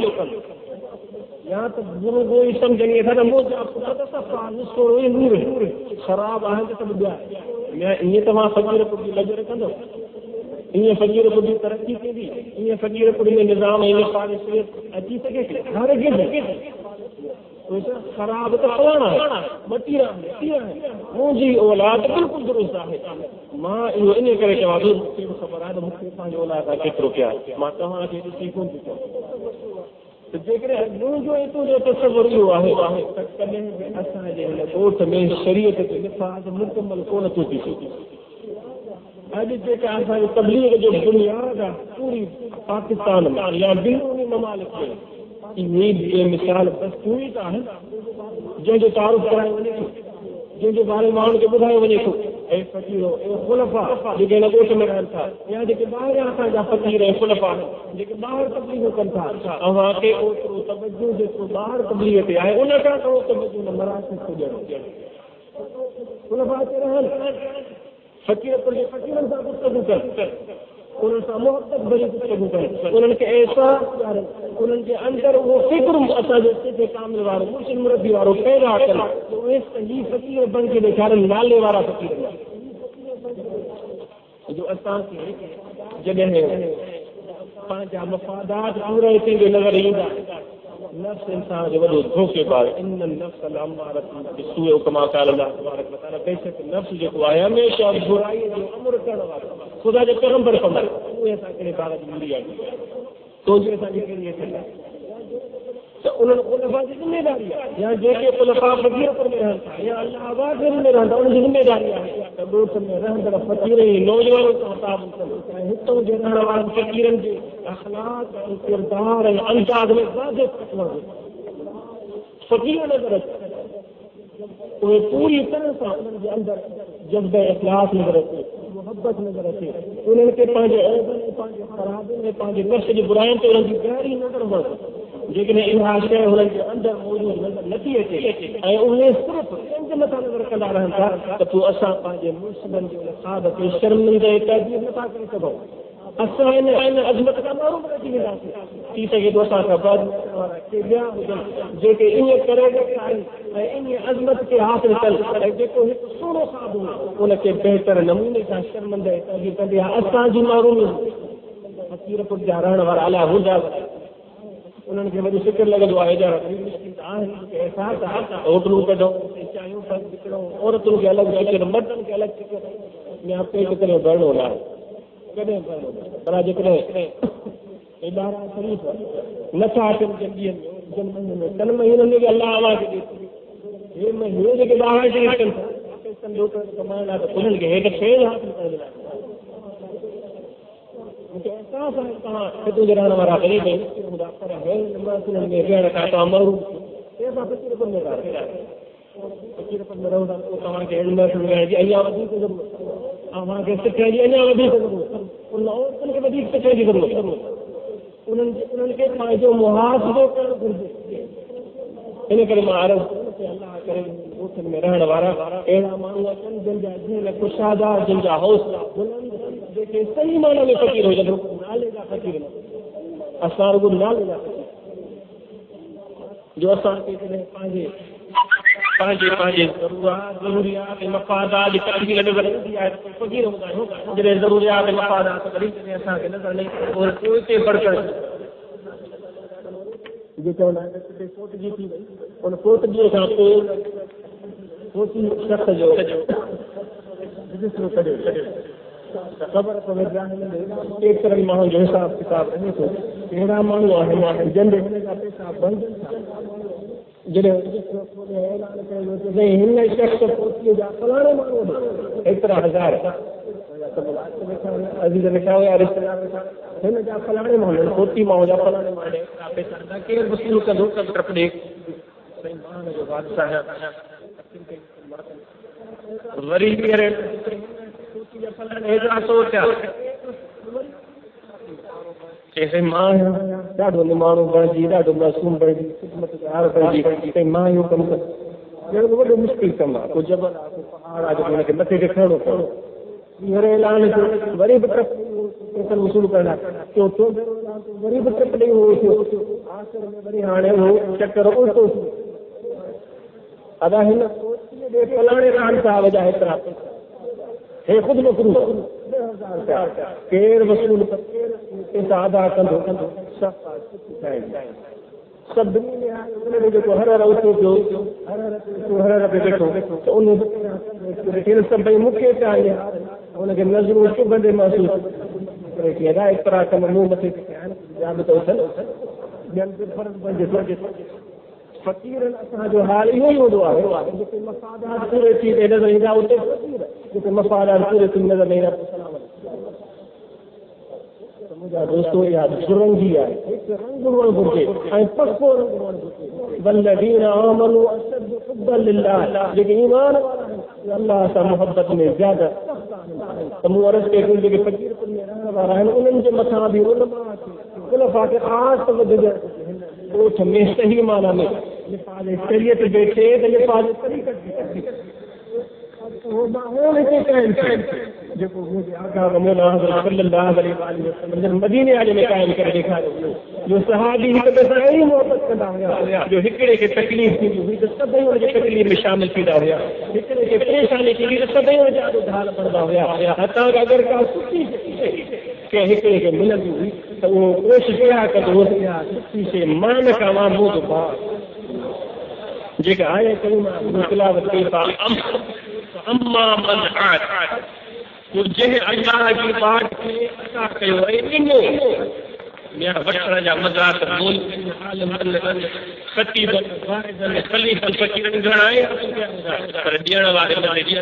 یہاں تک گرو کوئی سمجھ نہیں تھا مجھے آپ کو پتا سب فارس کو نور ہے خراب آئے تو سب دیا میں یہ تو وہاں فقیر کو بھی لگ رکھا دو یہ فقیر کو بھی ترقی کی دی یہ فقیر کو بھی نظام ہے یہ فارس اچھی سکے ہر خراب تو فلانا ہے مٹی رہا ہے وہ جی اولاد بالکل درست ہے ماں انہیں کرے کہ حضور خبر ہے تو مجھے پانچ اولاد کا کترو کیا ماں کہاں کے سیکھوں تو دیکھ رہے ہیں جو تو جو تصور ہوا ہے کوٹ میں شریعت کے نفاذ مکمل کون ہوتی تھی آج دیکھا تبلیغ جو بنیاد ہے پوری پاکستان میں یا بیرونی ممالک میں یہ مثال بس پوری کا ہے جن جو تعارف کرائے ونے جن جو بارے ماحول کے بدھائے ونے کو اے فقیرو اے خلفاء جن نگوٹ میں رہتا یہاں جے باہر یہاں جا فقیر ہے خلفاء جے باہر تبلیغ کرتا اوہاں کے اوترو توجہ جے باہر تبلیغ تے آئے انہاں کا تو توجہ نہ مراسل کو جڑو خلفاء کے رہن فقیر پر فقیرن سے گفتگو کر انہوں سے محبت بری گفتگو کر انہوں کے احساس انہوں کے اندر وہ فکر اصل سے کامل وارو مرشد مربی وارو پیدا کر تو اس صحیح فقیر بن کے دیکھا رہے نالے والا فقیر جو اساں کے جگہ پانچ مفادات پورے تھے جو نظر ایندا نفس انسان جو وڈو دھوکے بار ان النفس الامارۃ بالسوء کما قال اللہ تبارک و تعالی بے شک نفس جو ہے ہمیشہ برائی جو امر کرنے والا خدا جو پیغمبر فرمائے وہ ایسا کہ باغ مری ہے تو جو ایسا کہ یہ ہے تو انہوں نے خلفاء کی ذمہ داری ہے یا جو کہ خلفاء فقیر پر میں رہتا ہے یا اللہ آباد میں رہتا ہے ان کی ذمہ داری ہے تبوت میں رہن در فقیر نوجوانوں کا خطاب ہے ہتوں جو رہنے والے فقیرن کے اخلاق کردار انداز میں واضح فتوا فقیر نظر وہ پوری طرح سے ان کے اندر جذبہ اخلاص نظر آتے محبت نظر آتے انہوں کے پانچ عیبیں پانچ خرابیں پانچ نفس کی برائیاں تو ان کی گہری نظر ہوتی لیکن انہاں شے انہن کے اندر موجود نظر نٿي اچي ऐं उहे सिर्फ़ कंहिंजे मथां नज़र कंदा रहनि था त पोइ असां पंहिंजे मुस्लिमनि जे ख़्वाब खे शर्मिंदे तहदीर नथा करे सघूं असां हिन हिन अज़मत खां माण्हू बची वेंदासीं थी सघे थो असां खां बाद वारा के ॿिया हुजनि जेके ईअं करे ॾेखारनि ऐं इन अज़मत खे हासिल कनि ऐं जेको हिकु सुहिणो ख़्वाब हो उनखे बहितर नमूने सां शर्मिंदे तहदीर कंदी आहे असांजी माण्हू फक़ीर पुट जा रहण वारा अला हूंदा उन्हनि खे वरी फिक्र लॻंदो आहे एहसास आहे होटलूं कढूं चांहियूं विकिणूं औरतुनि खे अलॻि फिक्र मर्दनि खे अलॻि फिक्र या पेट करे भरणो न आहे कॾहिं भरणो पर जेकॾहिं ॿारहं शरीफ़ नथा अचनि टिनि ॾींहंनि में टिनि महीननि में बि अलाह आवाज़ ॾिए हे महीने जेके ॿारहं शरीफ़ अचनि कमाइण लाइ त उन्हनि खे हेठि छेड़ हासिल करण लाइ मुझे एहसास है कहाँ हितों जे रहण वारा ग़रीब आहिनि पर है महफ़िलनि में वेहण खां तव्हां महरूम ऐसा फक़ीर पर में फक़ीर पर में रहंदा पोइ तव्हांखे हिन महफ़िल में जी अञा वधीक ज़रूरत तव्हांखे सिखण जी अञा वधीक ज़रूरत उन औरतुनि खे वधीक सिखण जी ज़रूरत उन्हनि उन्हनि खे पंहिंजो मुहासिबो करणु घुरिजे इन करे मां अर्ज़ु कयो अलाह करे ॻोठनि में रहण वारा अहिड़ा माण्हू अचनि जिन जा दिल कुशादा जिन जा हौसला बुलंद जेके सही माना में फ़क़ीर हुजनि नाले जा फ़क़ीर न असां रुॻो नाले जा जो असांखे कॾहिं पंहिंजे पंहिंजे पंहिंजे ज़रूरात ज़रूरियात मफ़ादात जी तकमील नज़र ईंदी आहे त फ़क़ीर हूंदा आहियूं जॾहिं ज़रूरियात मफ़ादात कॾहिं कॾहिं असांखे नज़र न ईंदी और कोई ते बढ़कर जो चवंदा आहिनि कोटगी थी वई उन कोटगीअ खां पोइ कोटी शख़्स जो ख़बर पवे केतिरनि माण्हुनि जो हिसाब किताब रहे थो कहिड़ा माण्हू आहिनि जिन हिन जा पैसा बंदि था जॾहिं ऐलान कयो त हिन शख़्स कोटीअ जा फलाणे माण्हू एतिरा हज़ार अज़ीज़ लिखिया हुया रिश्तेदार वेठा हिन जा फलाणे माण्हू कोटी माण्हू जा फलाणे माण्हू पैसा केरु वसूल कंदो ट्रप ॾे जो बादशाह वरी हेतिरा सोचिया चई मां ॾाढो निमाणो बणिजी ॾाढो मासूम बणिजी ख़िदमतगार बणिजी चई मां इहो कमु कयो वॾो मुश्किल कमु आहे को जबल आहे को पहाड़ आहे जेको हुनखे मथे खे खणणो पवंदो हींअर ऐलान थियो वरी बि ट्रप पैसा वसूल करणा चोथों भेरो ऐलान थियो वरी बि ट्रप ॾेई उहो थियो आख़िर में वरी हाणे उहो चकर उल्टो थियो अदा हिन ॾे फलाणे खान साहिब जा हेतिरा पैसा हे ख़ुदि मसरूफ़ केरु वसूल पैसा अदा कंदो सभिनी में जेको हर हर उथो पियो हर हर हर हर पे वेठो त उन सभई मूंखे चाहे हुनखे नज़रूं चुभंदे महसूसु करे थी अदा एतिरा कम मूं मथे ॿिया बि त उथनि ॿियनि ते फ़र्क़ु पइजे फ़क़ीरनि असांजो हाल इहो ई हूंदो आहे जिते मफ़ादात पूरे थी नज़र ईंदा उते जिते मफ़ादात पूरे थी नज़र न ईंदा मुंहिंजा दोस्तो इहा दुरंगी आहे हिकु रंग हुअणु घुरिजे ऐं पको रंग हुअणु घुरिजे वल्लज़ीन आमनू अशद्दु हुब्बन लिल्लाह जेके ईमान वारा आहिनि अल्लाह सां मुहबत में ज़्यादा त मूं अर्ज़ु कई जेके फ़क़ीर में रहण वारा आहिनि उन्हनि जे मथां बि उलमा ख़ुलफ़ा खे ख़ासि तवजो ॻोठ में सही माना में लिफ़ाज़ शरीयत बैठे त लिफ़ाज़ तरीक़त وہ ماحول کے قائم کر جو مجھے آقا مولا حضرت صلی اللہ علیہ وآلہ وسلم مدینے والے میں قائم کر دکھا رہے جو صحابی ہی محبت کرتا ہوا جو ہکڑے کے تکلیف کی ہوئی تو سب جو تکلیف میں شامل کیا ہوا ہکڑے کے پریشانی کی لیے سب جو ڈھال پڑتا ہوا حتیٰ کہ اگر کا سچی کہ ہکڑے کے ملن بھی ہوئی تو وہ کوشش کیا کر وہ سچی سے مان کا معمود بات جیک آئے کلمہ تلاوت کی اما من عاد تو جنہیں اللہ کی بات کے عطا کयो اے ڈنو یا وٹر جا مزاق بول عالم خطیب واعظ خلیفہ فقیر گھنائے پر ڈیڑ والے بندے دی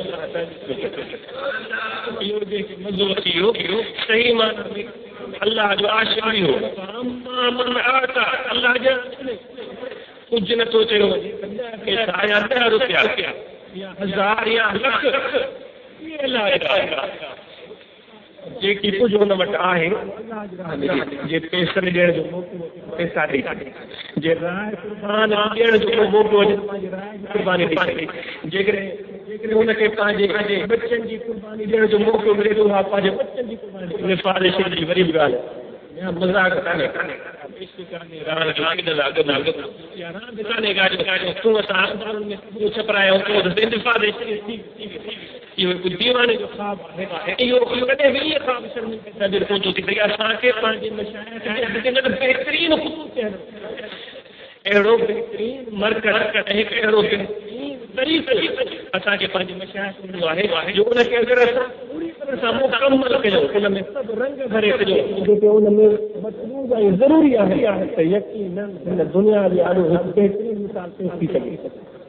یہ دیکھ مزو کیو صحیح معنی میں اللہ جو عاشق بھی ہو اما من عاد اللہ جا کچھ نہ سوچے ہو کہ آیا ڈہ روپیہ یا ہزار یا لکھ یہ اللہ جے کی کچھ ان وٹ آہے جے پیسے ڈیڑھ جو پیسہ ڈے جے رائے قربان ڈیڑھ جو موقع وجے رائے قربانی ڈے جے کرے جے کرے ان کے پانچے بچن جی قربانی ڈیڑھ جو موقع ملے تو آپ پانچے بچن جی قربانی نفاذ شری غریب گال ہے مزاق کرنے اس کانے ران کے دلاگ دلاگ یا ران دکانے کا جو تو صاحب میں جو چھپرایا ہو تو دفاع دے یہ کوئی دیوانے جو خواب ہے یہ کدے بھی یہ خواب شرم کے صدر کو جو کہ اساں کے پانچ مشاہد ہیں کہ بہترین خصوص ہے اہڑو بہترین مرکز ایک اہڑو بہترین طریقہ اساں کے پانچ مشاہد جو ہے جو ان کے اگر اساں پوری طرح سے مکمل کجو ان میں سب رنگ بھرے کجو جو کہ ان میں مطلوب ہے ضروری ہے یقینا دنیا دی آلو بہترین مثال پیش کی سکے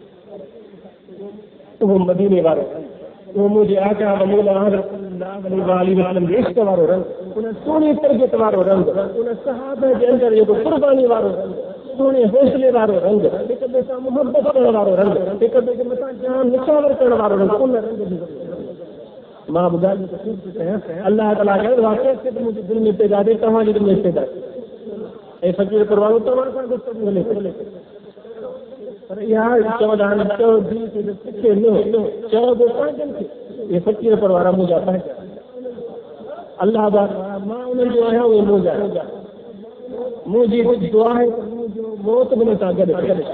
تو وہ مدینے والے وہ مجھے آقا مولا حضرت صلی اللہ علیہ وسلم عشق وارو رنگ ان سونی تربیت وارو رنگ ان صحابہ کے اندر یہ قربانی وارو رنگ سونے حوصلے وارو رنگ ایک ॿिए सां محبت करण वारो रंग हिक ॿिए खे मथां जान निछावर करण वारो रंग उन रंग जी मां ॿुधायो त ख़ूब कयां अल्लाह ताला चयो वाक़ई से मुंहिंजे दिलि में पैदा थिए तव्हांजे दिलि में पैदा ऐं फ़क़ीर परवानो तव्हां सां गुफ़्तगू हले पर इहा चवंदा आहिनि चओ दिलि खे किथे न चओ बि पंहिंजनि खे इहे फ़क़ीर परवारा मुंहिंजा पंहिंजा अल्लाह वारा मां उन्हनि जो आहियां उहे मुंहिंजा मुझे दुआ है मौत में सां गॾु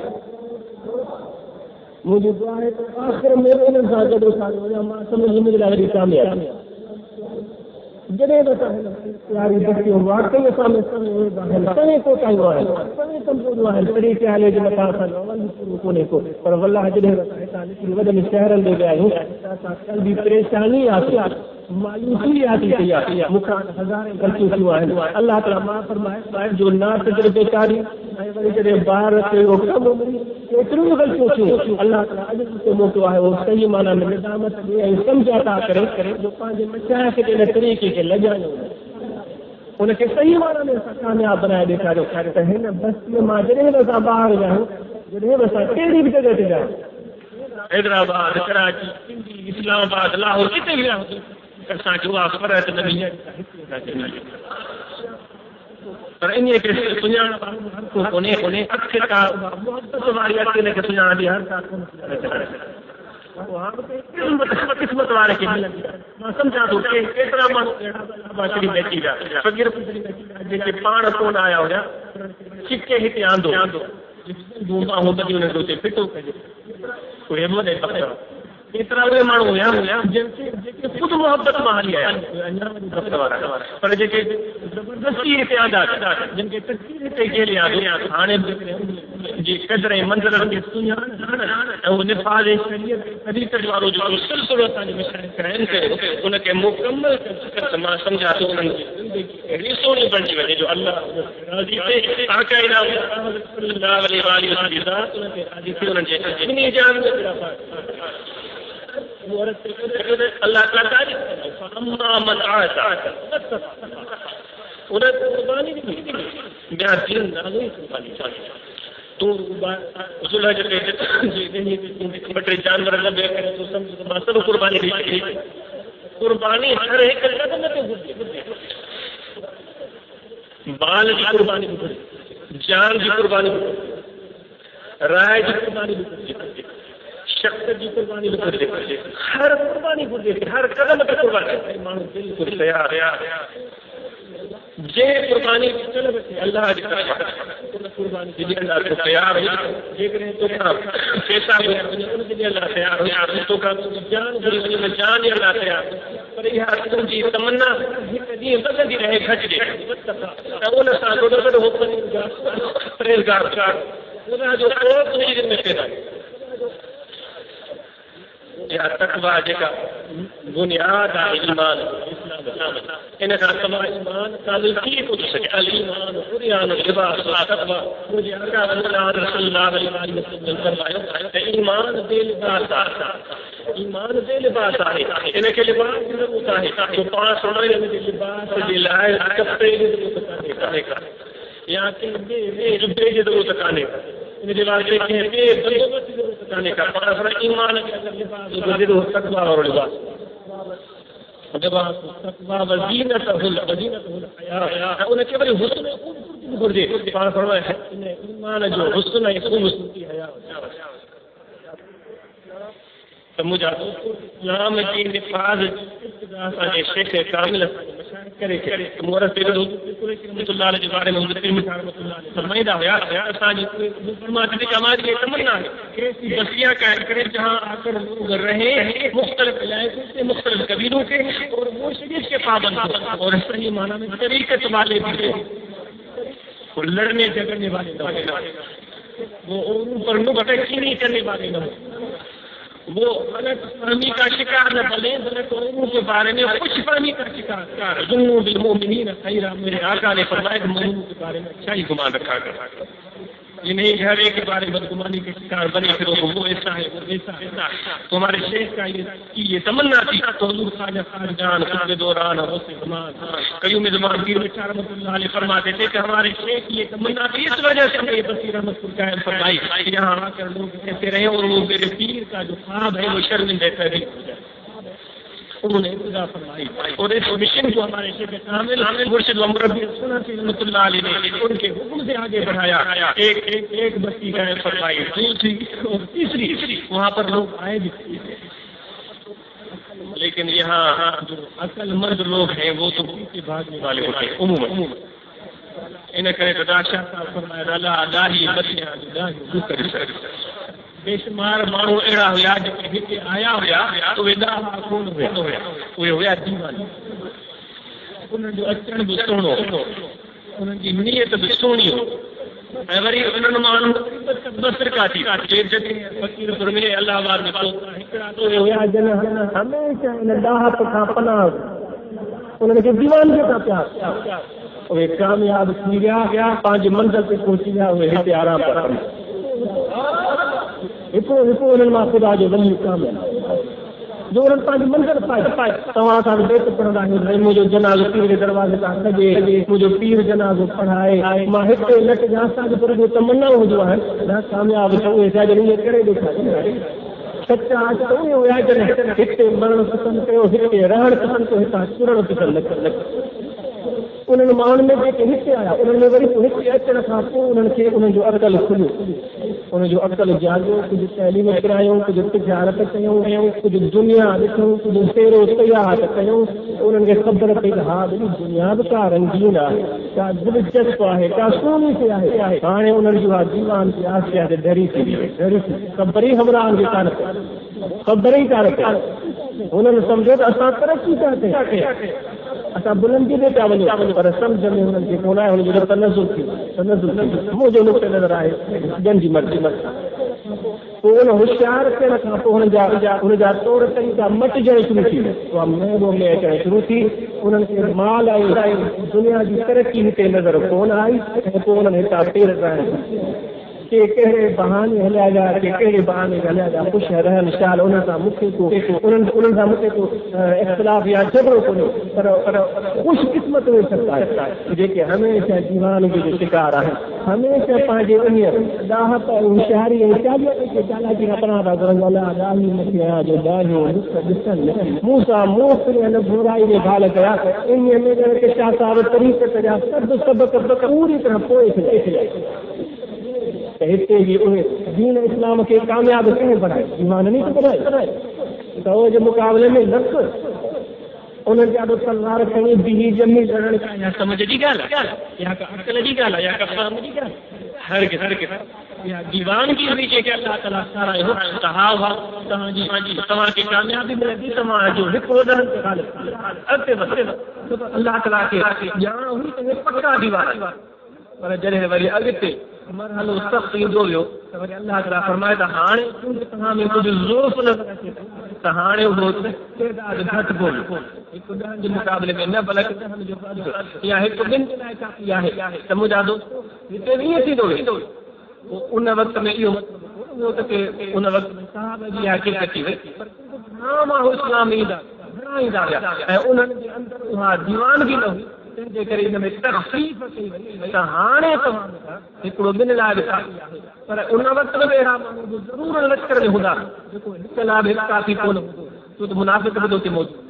मुझे दुआ है तो आख़िर में उन्हनि सां गॾु वञा मां समझ में ॾाढी कामयाबी जॾहिं बि यारी बच्चियूं वाकई असां में सवे कोटायूं आहिनि सवे कमज़ोरियूं आहिनि तॾहिं के हाले जे मथां असां शुरू कोन्हे को पर वल्लाह जॾहिं असां निकिरी वॾनि शहरनि में विया आहियूं त असां कल्बी परेशानी आहे मायूसी आती थी मूंखां हज़ारे ग़लतियूं थियूं आहिनि अल्लाह ताला माफ़ फरमाए जो ना तजुर्बेकारी ऐं वरी जॾहिं ॿार कयो कमु केतिरियूं ग़लतियूं थियूं अल्लाह ताला अॼु मूंखे मोकिलियो आहे उहो सही माना में निदामत ॾे ऐं सम्झाता करे जो पंहिंजे मशाइख़ खे हिन तरीक़े खे लॼायो उनखे सही माना में असां कामयाब बनाए ॾेखारियो त हिन बस्तीअ मां जॾहिं बि असां ॿाहिरि वियायूं जॾहिं बि असां कहिड़ी बि जॻह ते वियायूं हैदराबाद कराची दिल्ली इस्लामाबाद लाहौर किथे बि वियासीं असांखे उहा ख़बर त न पर इन खे सुञाण कोन्हे कोन्हे अखि का मुहबत वारी अखि हिनखे सुञाणंदी हर का क़िस्मत वारे खे मिलंदी मां सम्झां थो के केतिरा माण्हू अहिड़ा शरीफ़ अची विया फ़क़ीर जेके पाण कोन आया हुया छिके हिते आंदो उन्हनि हुते फिटो कजे उहे वॾे केतिरा उहे माण्हू हुया हुया जेके ख़ुदि मोहबत मां हली आया अञा वॾी वारा पर जेके ज़बरदस्ती हिते आंदा जिन खे तकलीफ़ हिते खेले आंदो हाणे जी कदर ऐं मंज़र खे सुञाण ऐं उहो निफ़ाज़ शरीयत तरीक़े वारो जेको सिलसिलो असांजे मशाइख़ आहिनि कयो उनखे मुकमल मां सम्झां थो उन्हनि जी ज़िंदगी अहिड़ी सुहिणी बणिजी वञे जो अल्लाह राज़ी थिए आकाइदा सल्लल्लाहु अलैहि वसल्लम उनखे राज़ी थी उन्हनि जे ॿिन्ही जान अल्लाह ताला अम्मा मन आता उन कुर्बानी दी ॿिया दिन नालो ई कुर्बानी तूं सुलह जे ॿ टे जानवर लभे करे तूं सम्झ त मां सभु कुर्बानी ॾेई कुर्बानी हर हिकु क़दम ते घुरिजे बाल जी कुर्बानी बि घुरिजे जान जी कुर्बानी बि घुरिजे राय जी कुर्बानी बि घुरिजे شخص کی قربانی کر دے ہر قربانی کو دے ہر قدم پہ قربانی مانو بالکل تیار جے قربانی کی طلب ہے اللہ کی طرف قربانی کے لیے اللہ کو تیار ہے یہ کریں تو کام پیسہ ان کے لیے اللہ تیار ہے تو کام جان بری میں جان اللہ تیار پر یہ حکم کی تمنا یہ بدلتی رہے گھٹ دے اول سال کو تو ہو پرہیزگار خدا جو خوف نہیں دل میں پیدا یا تقوی جگہ بنیاد ایمان ان کا تمام ایمان تعلقی کو سکے ایمان قرآن لباس تقوی مجھے آقا رسول اللہ علیہ وسلم فرمایا کہ ایمان دے لباس آتا ایمان دے لباس آئے ان کے لباس ضرورت ہے تو پانچ ہونے میں لباس دے لائے کپڑے کی ضرورت ہے کا یا کہ بے جبے کی ضرورت کانے کا ان لباس کے ہیں بے بندوبست کی ضرورت کانے کا پانچ ایمان کے اندر لباس ضرورت تقوی اور لباس لباس تقوی وزینت وزینت الحیاء ان کے بڑے حسن خوبصورتی گردے پانچ فرمایا ہے ایمان جو حسن ہے خوبصورتی حیا تو مجھے اسلام کی نفاذ ابتداء شیخ کامل کرے کرے مورث پیر رحمۃ اللہ علیہ کے بارے میں حضرت رحمۃ اللہ علیہ فرمائیدا ہوا اساں جی فرماتے ہیں کہ ہماری یہ تمنا ہے کہ ایسی بستیاں قائم کریں جہاں آ کر لوگ رہیں مختلف علاقوں سے مختلف قبیلوں کے اور وہ شریعت کے پابند ہوں اور صحیح معنی میں طریقت والے بھی ہوں لڑنے جھگڑنے والے نہ ہوں وہ اوروں پر نکتہ کرنے والے نہ ہوں وہ غلط فہمی کا شکار نہ بنے غلط علوم کے بارے میں خوش فہمی کا شکار ظنوا بالمؤمنین خیرا میرے آقا نے فرمایا کہ مومنوں کے بارے میں اچھا ہی گمان رکھا کر یہ نہیں کہ ہر ایک کے بارے میں بدگمانی کے شکار بنے پھر وہ ایسا ہے وہ ویسا ہے تو ہمارے شیخ کا یہ کی یہ تمنا تھی تو حضور خواجہ خواجان قطب دوران غوث زمان قیوم زمان پیر مٹھا رحمۃ اللہ علیہ فرماتے تھے کہ ہمارے شیخ کی یہ تمنا تھی اس وجہ سے ہمیں یہ بصیر احمد کو قائم فرمائی یہاں آ کر لوگ کہتے رہے اور وہ میرے پیر کا جو خواب ہے وہ شرمندہ ٹھہرے انہوں نے ابتدا فرمائی اور اس مشن کو ہمارے شیخ کامل مرشد و مربی سنت رحمۃ اللہ علیہ نے ان کے حکم سے آگے بڑھایا ایک ایک ایک بستی قائم فرمائی دوسری اور تیسری وہاں پر لوگ آئے بھی لیکن یہاں جو عقل مند لوگ ہیں وہ تو پیچھے بھاگنے والے ہوتے ہیں عموماً انہیں کرے تو شاہ صاحب فرمایا لا الہی بسیاں الہی ذکر بے شمار مانو اڑا ہوا جو کہ آیا ہوا تو ودا کون ہوا وہ ہوا دیوان انہوں جو اچن بھی سنو انہوں کی نیت بھی سونی ہو وری انہوں مانو بسر کا تھی جے جگہ فقیر پر میں اللہ آباد میں ہکڑا تو ہوا جن ہمیشہ ان ڈاہت کا پناہ انہوں نے دیوان کے کا پیار وہ کامیاب تھی گیا پانچ منزل پہ پہنچی گیا وہ ہتے آرام پر ہپو ہپو انہوں نے خدا جو ولی کام ہے جو انہوں پانچ منزل پائے پائے تمہاں ساتھ بیت پڑھنا ہے مجھے جنازہ پیر کے دروازے کا سجے مجھے پیر جنازہ پڑھائے ماں ہتے لٹ جاستا جو پر جو تمنا ہو جو ہے نہ کامیاب تو ایسا جو نہیں کرے دیکھا سچا آج تو یہ ہوا جن ہتے مرن پسند کیو ہتے رہن پسند کو ہتا چرن پسند لگ انہوں نے مان میں کہ ہتے آیا انہوں نے وری ہتے اچن کھا پو انہوں نے انہوں جو عقل کھلو انہوں جو عقل جاگو کچھ تعلیم کرایوں کچھ تجارت کیوں کچھ دنیا ॾिठूं کچھ سیر و سیاحت کیوں انہوں نے خبر پئی کہ ہاں دنیا بھی کا رنگین ہے کا دلچسپ ہے کا سونی سے ہے ہاں انہوں جو دیوان کے آس پاس ڈری تھی ڈری خبر ہی ہمراہ کے کار خبر ہی کار انہوں نے سمجھو تو اساں ترقی کرتے ہیں اساں بلندی دے پیا وञूं پر سمجھ میں انہوں کے کون ہے انہوں جو تنزل تھی تنزل مجھے نقطے نظر آئے جنجی مرضی مرضی تو انہوں ہوشیار کہنا کھا پو انہوں جا انہوں جا طور طریقہ مٹ جائے شروع تھی تو میں وہ میں اچھے شروع تھی انہوں نے مال آئی دنیا کی ترقی ہتے نظر کون آئی تو انہوں نے تا پیر رہے کہ کہڑے بہانے ہلیا جا کہ کہڑے بہانے ہلیا جا خوش رہن شال انہوں کا مکھے کو انہوں کا مکھے کو اختلاف یا جھگڑو کو پر خوش قسمت ہو سکتا ہے جے کہ ہمیشہ دیوان کے جو شکار ہیں ہمیشہ پانچے انہیں داہت ہوشیاری چالیے کہ چالا کی اپنا دا گرنگ والا راہی مکھیا جو داہیوں دستن موسیٰ موسیٰ نے برائی نے بھال کیا انہیں میرے کے شاہ صاحب طریقے تجا سب سبق پوری طرح پوئے تھے ہتے بھی انہیں دین اسلام کے کامیاب کیوں بنائے؟ ایمان نہیں تو بنائے تو جو مقابلے میں نفس انہوں نے اب تلوار کہیں بھی جمی لڑن کا یا سمجھ دی گال یا کا عقل دی گال یا کا فہم دی گال ہر کے ہر کے یا دیوان کی نیچے کہ اللہ تعالیٰ سارا ہو صحابہ تہاں جی تمام کی کامیابی ملے گی تمام جو لکھو دن اگتے بستے تو اللہ تعالیٰ کے یہاں ہوئی تو پکا دیوان پر جڑے وری اگتے مرحلو سخت جو ویو وری اللہ تعالیٰ فرمائے تا ہانے تمام میں کچھ ضعف نظر اچے تا ہانے وہ تعداد گھٹ بول ایک ڈان کے مقابلے میں نہ بلکہ ہم جو یا ہے تو دن کے کافی ہے سمجھا دو یہ نہیں تھی دو ان وقت میں یہ مطلب کہ ان وقت میں صحابہ جی حقیقت تھی نام اسلامی دا بڑا دا انہوں نے اندر وہاں دیوان بھی نہ ہوئی تنجے کرے ان میں تخفیف کئی وئی ہانے تمام ہکڑو دن لا پر ان وقت میں اڑا مانو ضرور لشکر میں خدا جو انقلاب ہے کافی کون تو تو منافق بدو کے موجود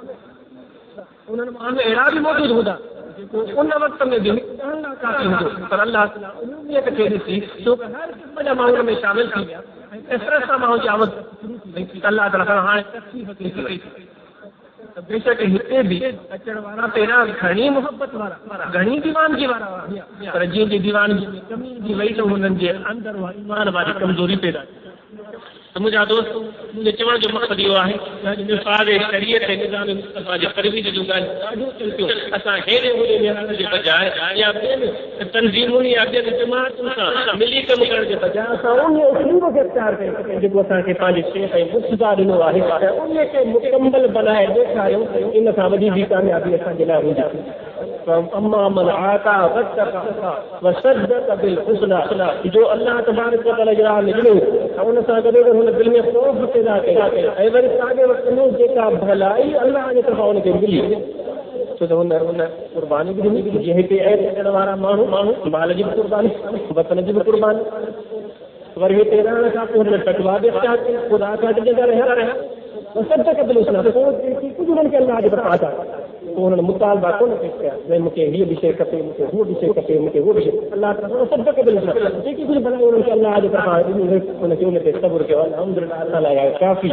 انہوں نے مان اڑا بھی موجود ہوتا ان وقت میں بھی کافی ہو پر اللہ تعالیٰ عمومیت کے ڈسی تو ہر قسم جا ماحول میں شامل تھی گیا اس طرح سا ماحول کی آمد اللہ تعالیٰ ہاں تخفیف کی بے شک ہتے بھی اچڑ والا تیرا گھنی محبت والا گھنی دیوانگی والا پر جن جی دیوانگی میں کمی دی وئی تو انہن جے اندر وا ایمان والی کمزوری پیدا سمجھا دوستو مجھے چوڑ جو مقصد یہ ہے کہ نفاذ شریعت نظام مصطفیٰ جو ترویج جو ڈاढो چلتو اساں ہیرے ہوے نهار جي بجائے یا تنظیموں یا جماعتوں سان ملی کم کرن جي بجائے اساں ان اسلوب کي اختیار ڪيو جو اساں کي پنهنجي شيخ ۽ مقتدا ڏنو آهي ان کي مڪمل بنائے ڏيکاريو ان کان وڏي بي ڪاميابي اسان جي لاءِ هوندي اما من آتا واتقى وصدق بالحسنى جو اللہ تبارک و تعالی جا نکلو ان سان گڈ ان دل میں خوف پیدا کئي اي وري ساڳي وقت میں جيڪا بھلائي اللہ جي طرف ان کي ملي تو ان ان قرباني بھی ڏني جي هتي اهڙا وارا ماڻهو ماڻهو مال جي قرباني وطن جي قرباني وري تيرا کا پور ٹکوا دے خدا کا جگہ رہا رہا وصدق بالحسنى تو کچھ ان کے اللہ جي طرف آتا انہوں نے مطالبہ کون کیا میں مجھے یہ بھی شے کپے مجھے وہ بھی شے کپے مجھے وہ بھی شے اللہ تعالیٰ صدق بالحسنى جی کچھ بنا انہوں نے اللہ آج طرح انہوں نے کیوں نے صبر کیا الحمدللہ اللہ لا یا کافی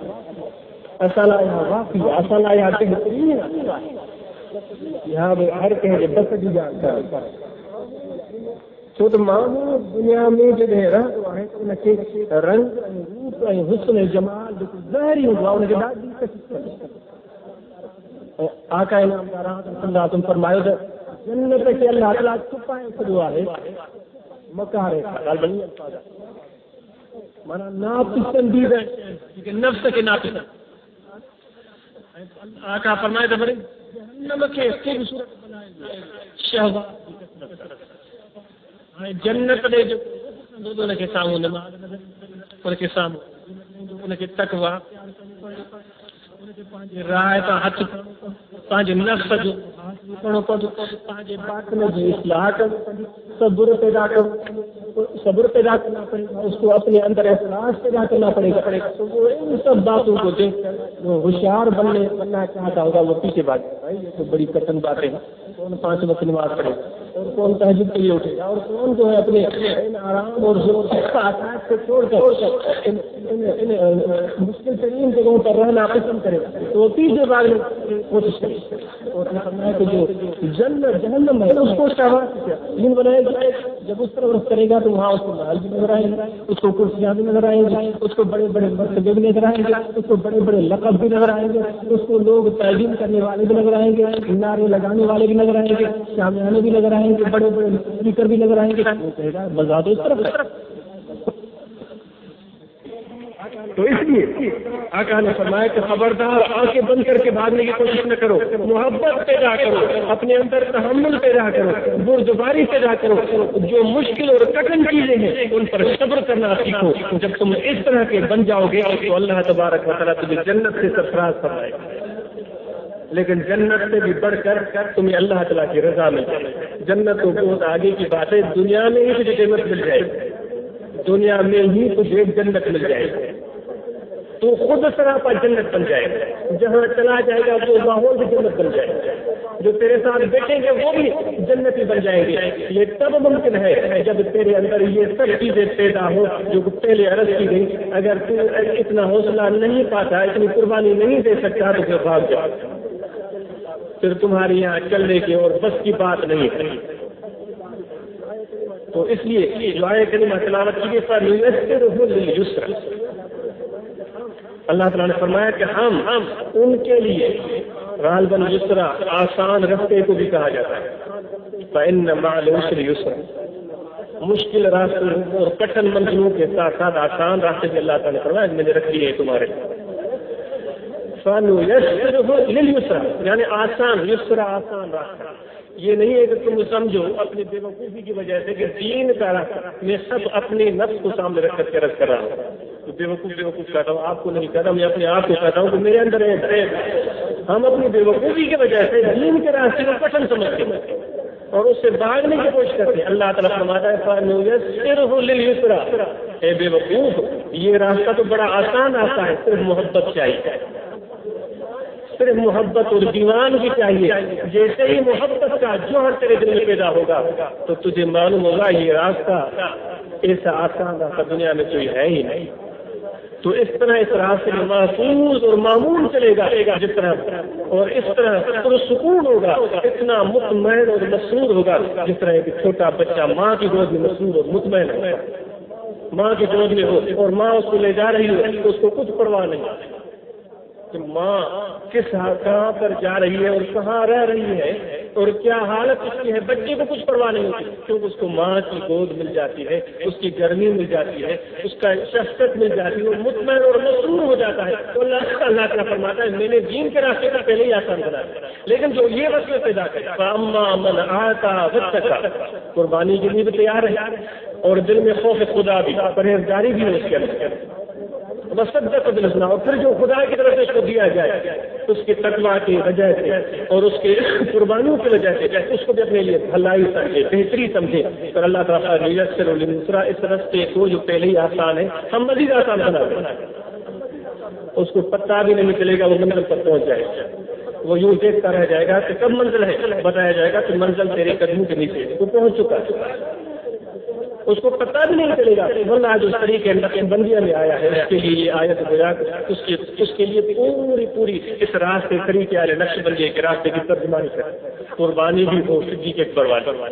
اصل یا وافی اصل یا بہترین یہاں بھی ہر کہیں بس دی جانتا ہے چھو تو مانو دنیا میں جو ہے ہے ان کے رنگ روپ حسن جمال ظاہری ہوا ان کے ڈاڈی کچھ آقا انعامدار صلی اللہ علیہ وسلم فرمایا جنت کے اللہ تعالیٰ چھپائے کھڑا ہے مکارے گل بنی الفاظ مانا ناپسندیدہ کہ نفس کے ناپسند آقا فرمائے تو بڑے جہنم کے خوبصورت بنائے شہوات جنت نے جو ان کے سامنے نماز ان کے سامنے ان کے تقوی رائے کا ہاتھ پانچ نفس جو کرو پڑو پانچ باطن جو اصلاح کرو صبر پیدا کرو صبر پیدا کرنا پڑے گا اس کو اپنے اندر احساس پیدا کرنا پڑے گا تو وہ ان سب باتوں کو دیکھ کر وہ ہوشیار بننے بننا چاہتا ہوگا وہ پیچھے بات بھائی یہ تو بڑی کٹن باتیں ہیں کون پانچ وقت نماز پڑھے گا اور کون تہجد کے لیے اٹھے گا اور کون جو ہے اپنے آرام اور زور سے چھوڑ کر مشکل ترین جگہوں پر رہنا پسند کرے گا تو پیچھے بھاگنے کی کوشش کرے اور کہ جو جنت جہنم ہے اس کو دین بنائے گا جب اس طرح رخ کرے گا تو وہاں اس کو محل بھی نظر آئیں گے اس کو کرسیاں بھی نظر آئیں گی اس کو بڑے بڑے مرتبے بھی نظر آئیں گے اس کو بڑے بڑے لقب بھی نظر آئیں گے اس کو لوگ تعظیم کرنے والے بھی نظر آئیں گے نعرے لگانے والے بھی نظر آئیں گے شامیانے بھی نظر آئیں گے بڑے بڑے اسپیکر بھی نظر آئیں گے وہ کہے گا بزا دو اس طرف تو اس لیے آقا نے فرمایا کہ خبردار آنکھیں بند کر کے بھاگنے کی کوشش نہ کرو محبت پیدا کرو اپنے اندر تحمل پیدا کرو بردباری پیدا کرو جو مشکل اور کٹن چیزیں ہیں ان پر صبر کرنا سیکھو جب تم اس طرح کے بن جاؤ گے تو اللہ تبارک و تعالیٰ تمہیں جنت سے سرفراز فرمائے گا لیکن جنت سے بھی بڑھ کر تمہیں اللہ تعالیٰ کی رضا مل جائے جنت تو بہت آگے کی بات ہے دنیا میں ہی تجھے جنت مل جائے دنیا میں ہی تجھے جنت مل جائے تو خود سراپا جنت بن جائے گا جہاں چلا جائے گا وہ ماحول بھی جنت بن جائے گا جو تیرے ساتھ بیٹھیں گے وہ بھی جنتی بن جائیں گے. یہ تب ممکن ہے جب تیرے اندر یہ سب چیزیں پیدا ہو جو پہلے عرض کی گئی. اگر تو اتنا حوصلہ نہیں پاتا, اتنی قربانی نہیں دے سکتا تو پھر بھاگ جا, پھر تمہاری یہاں چلنے کی اور بس کی بات نہیں ہے. تو اس لیے جو آئے کریمہ تلاوت کی گئی, اللہ تعالیٰ نے فرمایا کہ ہم ہم ان کے لیے غالباً یسرا آسان راستے کو بھی کہا جاتا ہے. فإن مع العسر یسرا, مشکل راستے اور کٹھن منزلوں کے ساتھ ساتھ آسان راستے بھی اللہ تعالیٰ نے فرمایا میں نے رکھی ہے تمہارے. فنيسره لليسرا یعنی آسان, یسرا آسان راستہ. یہ نہیں ہے کہ تم سمجھو اپنی بے وقوفی کی وجہ سے کہ دین کا میں سب اپنے نفس کو سامنے رکھ کر کے رد کر رہا ہوں. تو بے وقوف بے وقوف کہتا ہوں, آپ کو نہیں کہتا, میں اپنے آپ کو کہتا ہوں کہ میرے اندر ہے. ہم اپنی بے وقوفی کی وجہ سے دین کے راستے کو کٹھن سمجھتے ہیں اور اس سے بھاگنے کی کوشش کرتے ہیں. اللہ تعالیٰ فرماتا ہے فَنُيَسِّرُهُ لِلْيُسْرَى, اے بے وقوف یہ راستہ تو بڑا آسان راستہ ہے, صرف محبت چاہیے, صرف محبت اور دیوان بھی چاہیے. جیسے ہی محبت کا جوہر تیرے دل میں پیدا ہوگا تو تجھے معلوم ہوگا یہ راستہ ایسا آسان راستہ دنیا میں کوئی ہے ہی نہیں. تو اس طرح اس راستے میں محفوظ اور معمول چلے گا جس طرح, اور اس طرح پرسکون ہوگا, اتنا مطمئن اور مسرور ہوگا جس طرح ایک چھوٹا بچہ ماں کی گود میں مسرور اور مطمئن ہوگا, ماں کی گود میں ہو اور ماں اس کو لے جا رہی ہو تو اس کو کچھ پرواہ نہیں کہ ماں کس کہاں پر جا رہی ہے اور کہاں رہ رہی ہے اور کیا حالت اس کی ہے. بچے کو کچھ پرواہ نہیں ہوتی کیونکہ اس کو ماں کی گود مل جاتی ہے, اس کی گرمی مل جاتی ہے, اس کا شفقت مل جاتی ہے, وہ مطمئن اور مسرور ہو جاتا ہے. تو اللہ اللہ تعالیٰ فرماتا ہے میں نے دین کے راستے کا پہلے ہی آسان بنا دیا, لیکن جو یہ وقت پیدا کرے فاما من آتا واتقا, قربانی کے لیے بھی تیار ہے اور دل میں خوف خدا بھی, پرہیزگاری بھی ہے اس کے اندر, مصدق بالحسنى, اور پھر جو خدا کی طرف سے اس کو دیا جائے اس کے تقویٰ کی وجہ سے اور اس کے قربانیوں کی وجہ سے اس کو بھی اپنے لیے بھلائی سمجھے, بہتری سمجھے. اور اللہ تعالیٰ یسر للعسرا, اس راستے کو جو پہلے ہی آسان ہے ہم مزید آسان بنا دیں. اس کو پتہ بھی نہیں چلے گا, وہ منزل پر پہنچ جائے گا. وہ یوں دیکھتا رہ جائے گا کہ کب منزل ہے, بتایا جائے گا کہ منزل تیرے قدموں کے نیچے وہ پہنچ چکا ہے, اس کو پتہ بھی نہیں چلے گا. ورنہ آج اس طریقے نقل بندیہ میں آیا ہے اس کے لیے یہ آیت گویا اس کے اس کے لیے پوری پوری اس راستے طریقے والے نقش بندیہ کے راستے کی ترجمانی کر. قربانی بھی ہو صدیق اکبر والے,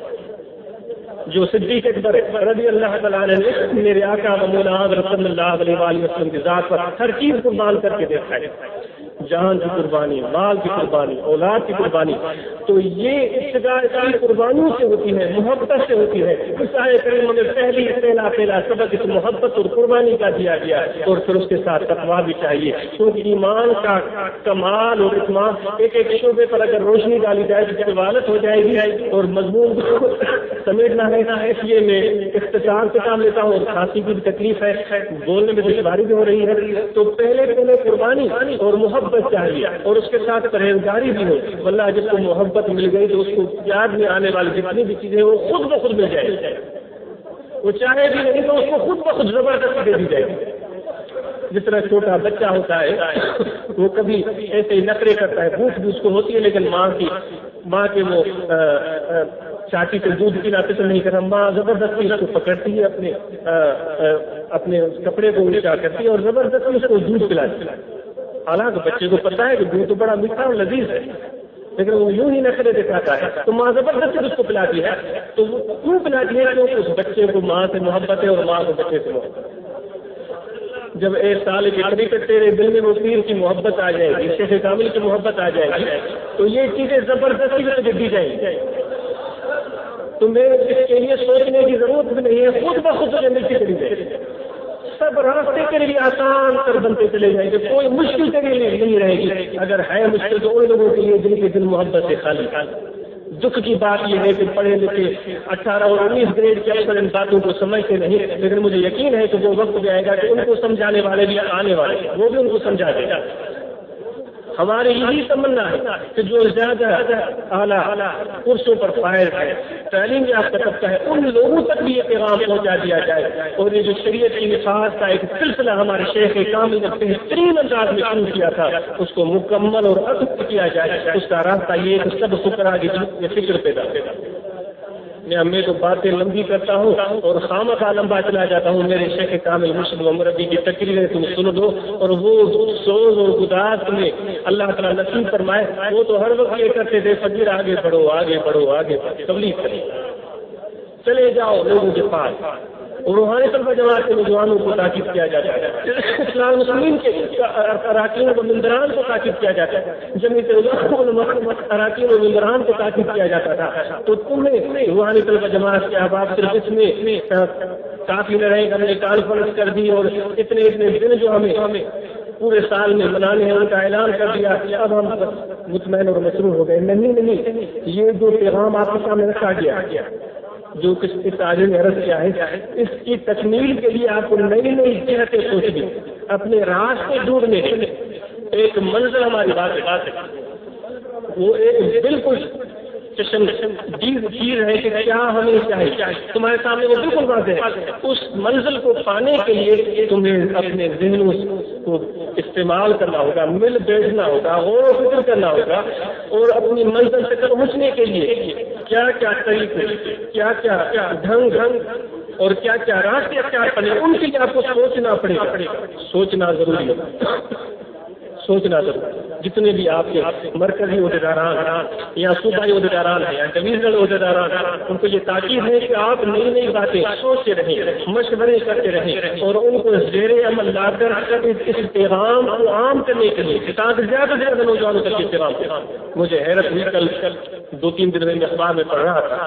جو صدیق اکبر رضی اللہ تعالیٰ عنہ نے میرے آقا و مولا حضرت صلی اللہ علیہ وآلہ وسلم کی ذات پر ہر چیز قربان کر کے دیکھا ہے, جان کی قربانی, مال کی قربانی, اولاد کی قربانی. تو یہ ابتدا کی قربانیوں سے ہوتی ہے, محبت سے ہوتی ہے. اس آیت کریمہ میں پہلی پہلا پہلا سبق اس محبت اور قربانی کا دیا گیا, اور پھر اس کے ساتھ تقویٰ بھی چاہیے. کیونکہ ایمان کا کمال اور اتمام ایک ایک شعبے پر اگر روشنی ڈالی جائے تو جوالت ہو جائے گی اور مضمون کو سمیٹنا ہے. اس لیے میں اختصار سے کام لیتا ہوں, اور کھانسی کی بھی تکلیف ہے, بولنے میں دشواری بھی ہو رہی ہے. تو پہلے پہلے قربانی اور محبت چاہیے اور اس کے ساتھ پرہیزگاری بھی ہو. واللہ جس کو محبت مل گئی تو اس کو یاد میں آنے والی جتنی بھی چیزیں وہ خود بخود مل جائے, وہ چاہے بھی نہیں تو اس کو خود بخود زبردستی دے دی جائے گی. جس طرح چھوٹا بچہ ہوتا ہے وہ کبھی ایسے ہی نخرے کرتا ہے, بھوک بھی اس کو ہوتی ہے لیکن ماں کی ماں کے وہ چاٹی سے دودھ پینا پسند نہیں کرتا, ماں زبردستی اس کو پکڑتی ہے, اپنے اپنے کپڑے کو الٹا کرتی ہے اور زبردستی اس کو دودھ پلاتی ہے. حالانکہ بچے کو پتا ہے کہ دودھ تو بڑا میٹھا اور لذیذ ہے, لیکن وہ یوں ہی نخرے دکھاتا ہے تو ماں زبردستی اس کو پلاتی ہے. تو وہ کیوں پلاتی ہے؟ کیونکہ اس بچے کو ماں سے محبت ہے اور ماں کو بچے سے محبت ہے. جب ایک سال کی عربی پہ تیرے دل میں وہ پیر کی محبت آ جائے گی, شیخ کامل کی محبت آ جائے گی, تو یہ چیزیں زبردستی میں تجھے دی جائیں گی. تمہیں اس کے لیے سوچنے کی ضرورت بھی نہیں ہے, خود بخود تجھے ملتی چلی جائے گی. سب راستے کے لیے آسان کر بنتے چلے جائیں گے, کوئی مشکل تیرے لیے نہیں رہے گی. اگر ہے مشکل تو ان لوگوں کے لیے جن کے دل محبت سے خالی. دکھ کی بات یہ ہے کہ پڑھے لکھے اٹھارہ اور انیس گریڈ کے اکثر ان باتوں کو سمجھتے نہیں, لیکن مجھے یقین ہے کہ وہ وقت بھی آئے گا کہ ان کو سمجھانے والے بھی آنے والے, وہ بھی ان کو سمجھا دے گا. ہماری یہی تمنا ہے کہ جو زیادہ اعلیٰ کرسیوں پر فائز ہے، تعلیم یافتہ طبقہ ہے، ان لوگوں تک بھی یہ پیغام پہنچا دیا جائے، اور یہ جو شریعت کی نفاذ کا ایک سلسلہ ہمارے شیخ کامل نے بہترین انداز میں شروع کیا تھا، اس کو مکمل اور اثر کیا جائے۔ اس کا راستہ یہ کہ سب فقراء کی یہ فکر پیدا پیدا میں میں تو باتیں لمبی کرتا ہوں اور خامخواہ لمبا چلا جاتا ہوں۔ میرے شیخ کامل مرشد و مربی کی تقریریں تم سن لو، اور وہ سوز اور گداز میں اللہ تعالیٰ نصیب فرمائے۔ وہ تو ہر وقت یہ کرتے تھے فقیر آگے بڑھو آگے بڑھو آگے بڑھو، تبلیغ کرو، چلے جاؤ لوگوں کے پاس، اور روحانی طلبہ جماعت کے نوجوانوں کو تاکید کیا جاتا ہے، اسلام مسلمین کے اراکین و ممبران کو تاکید کیا جاتا ہے، جمعیت علماء اراکین و ممبران کو تاکید کیا جاتا تھا۔ تو تمہیں روحانی طلبہ جماعت کے احباب صرف اس میں کافی نہ رہے، ہم نے کانفرنس کر دی اور اتنے اتنے دن جو ہمیں ہمیں پورے سال میں منانے ہیں ان کا اعلان کر دیا، اب ہم مطمئن اور مسرور ہو گئے۔ نہیں نہیں، یہ جو پیغام آپ کے سامنے رکھا گیا، جو کچھ اس تعلیم نے عرض کیا ہے، اس کی تکمیل کے لیے آپ کو نئی نئی جہتیں سوچنی، اپنے راستے ڈھونڈنے کے ایک منزل ہماری بات ہے، وہ ایک بالکل چشم چیز ہے کہ کیا ہمیں چاہیے، تمہارے سامنے وہ بالکل واضح ہے۔ اس منزل کو پانے کے لیے تمہیں اپنے ذہنوں کو استعمال کرنا ہوگا، مل بیٹھنا ہوگا، غور و فکر کرنا ہوگا، اور اپنی منزل تک پہنچنے کے لیے کیا کیا طریقے، کیا کیا ڈھنگ ڈھنگ اور کیا کیا راستے اختیار کرنے، ان کے لیے آپ کو سوچنا پڑے گا۔ سوچنا ضروری ہے، سوچنا ضروری۔ جتنے بھی آپ کے مرکزی عہدیداران یا صوبائی عہدیداران ہیں یا ڈویژنل عہدیداران، ان کو یہ تاکید ہے کہ آپ نئی نئی باتیں سوچتے رہیں، مشورے کرتے رہیں، اور ان کو زیر عمل لا کر اس پیغام کو عام کرنے کے لیے تاکہ زیادہ سے زیادہ نوجوانوں تک یہ پیغام پہنچے۔ مجھے حیرت ہوئی، کل دو تین دن میں اخبار میں پڑھ رہا تھا،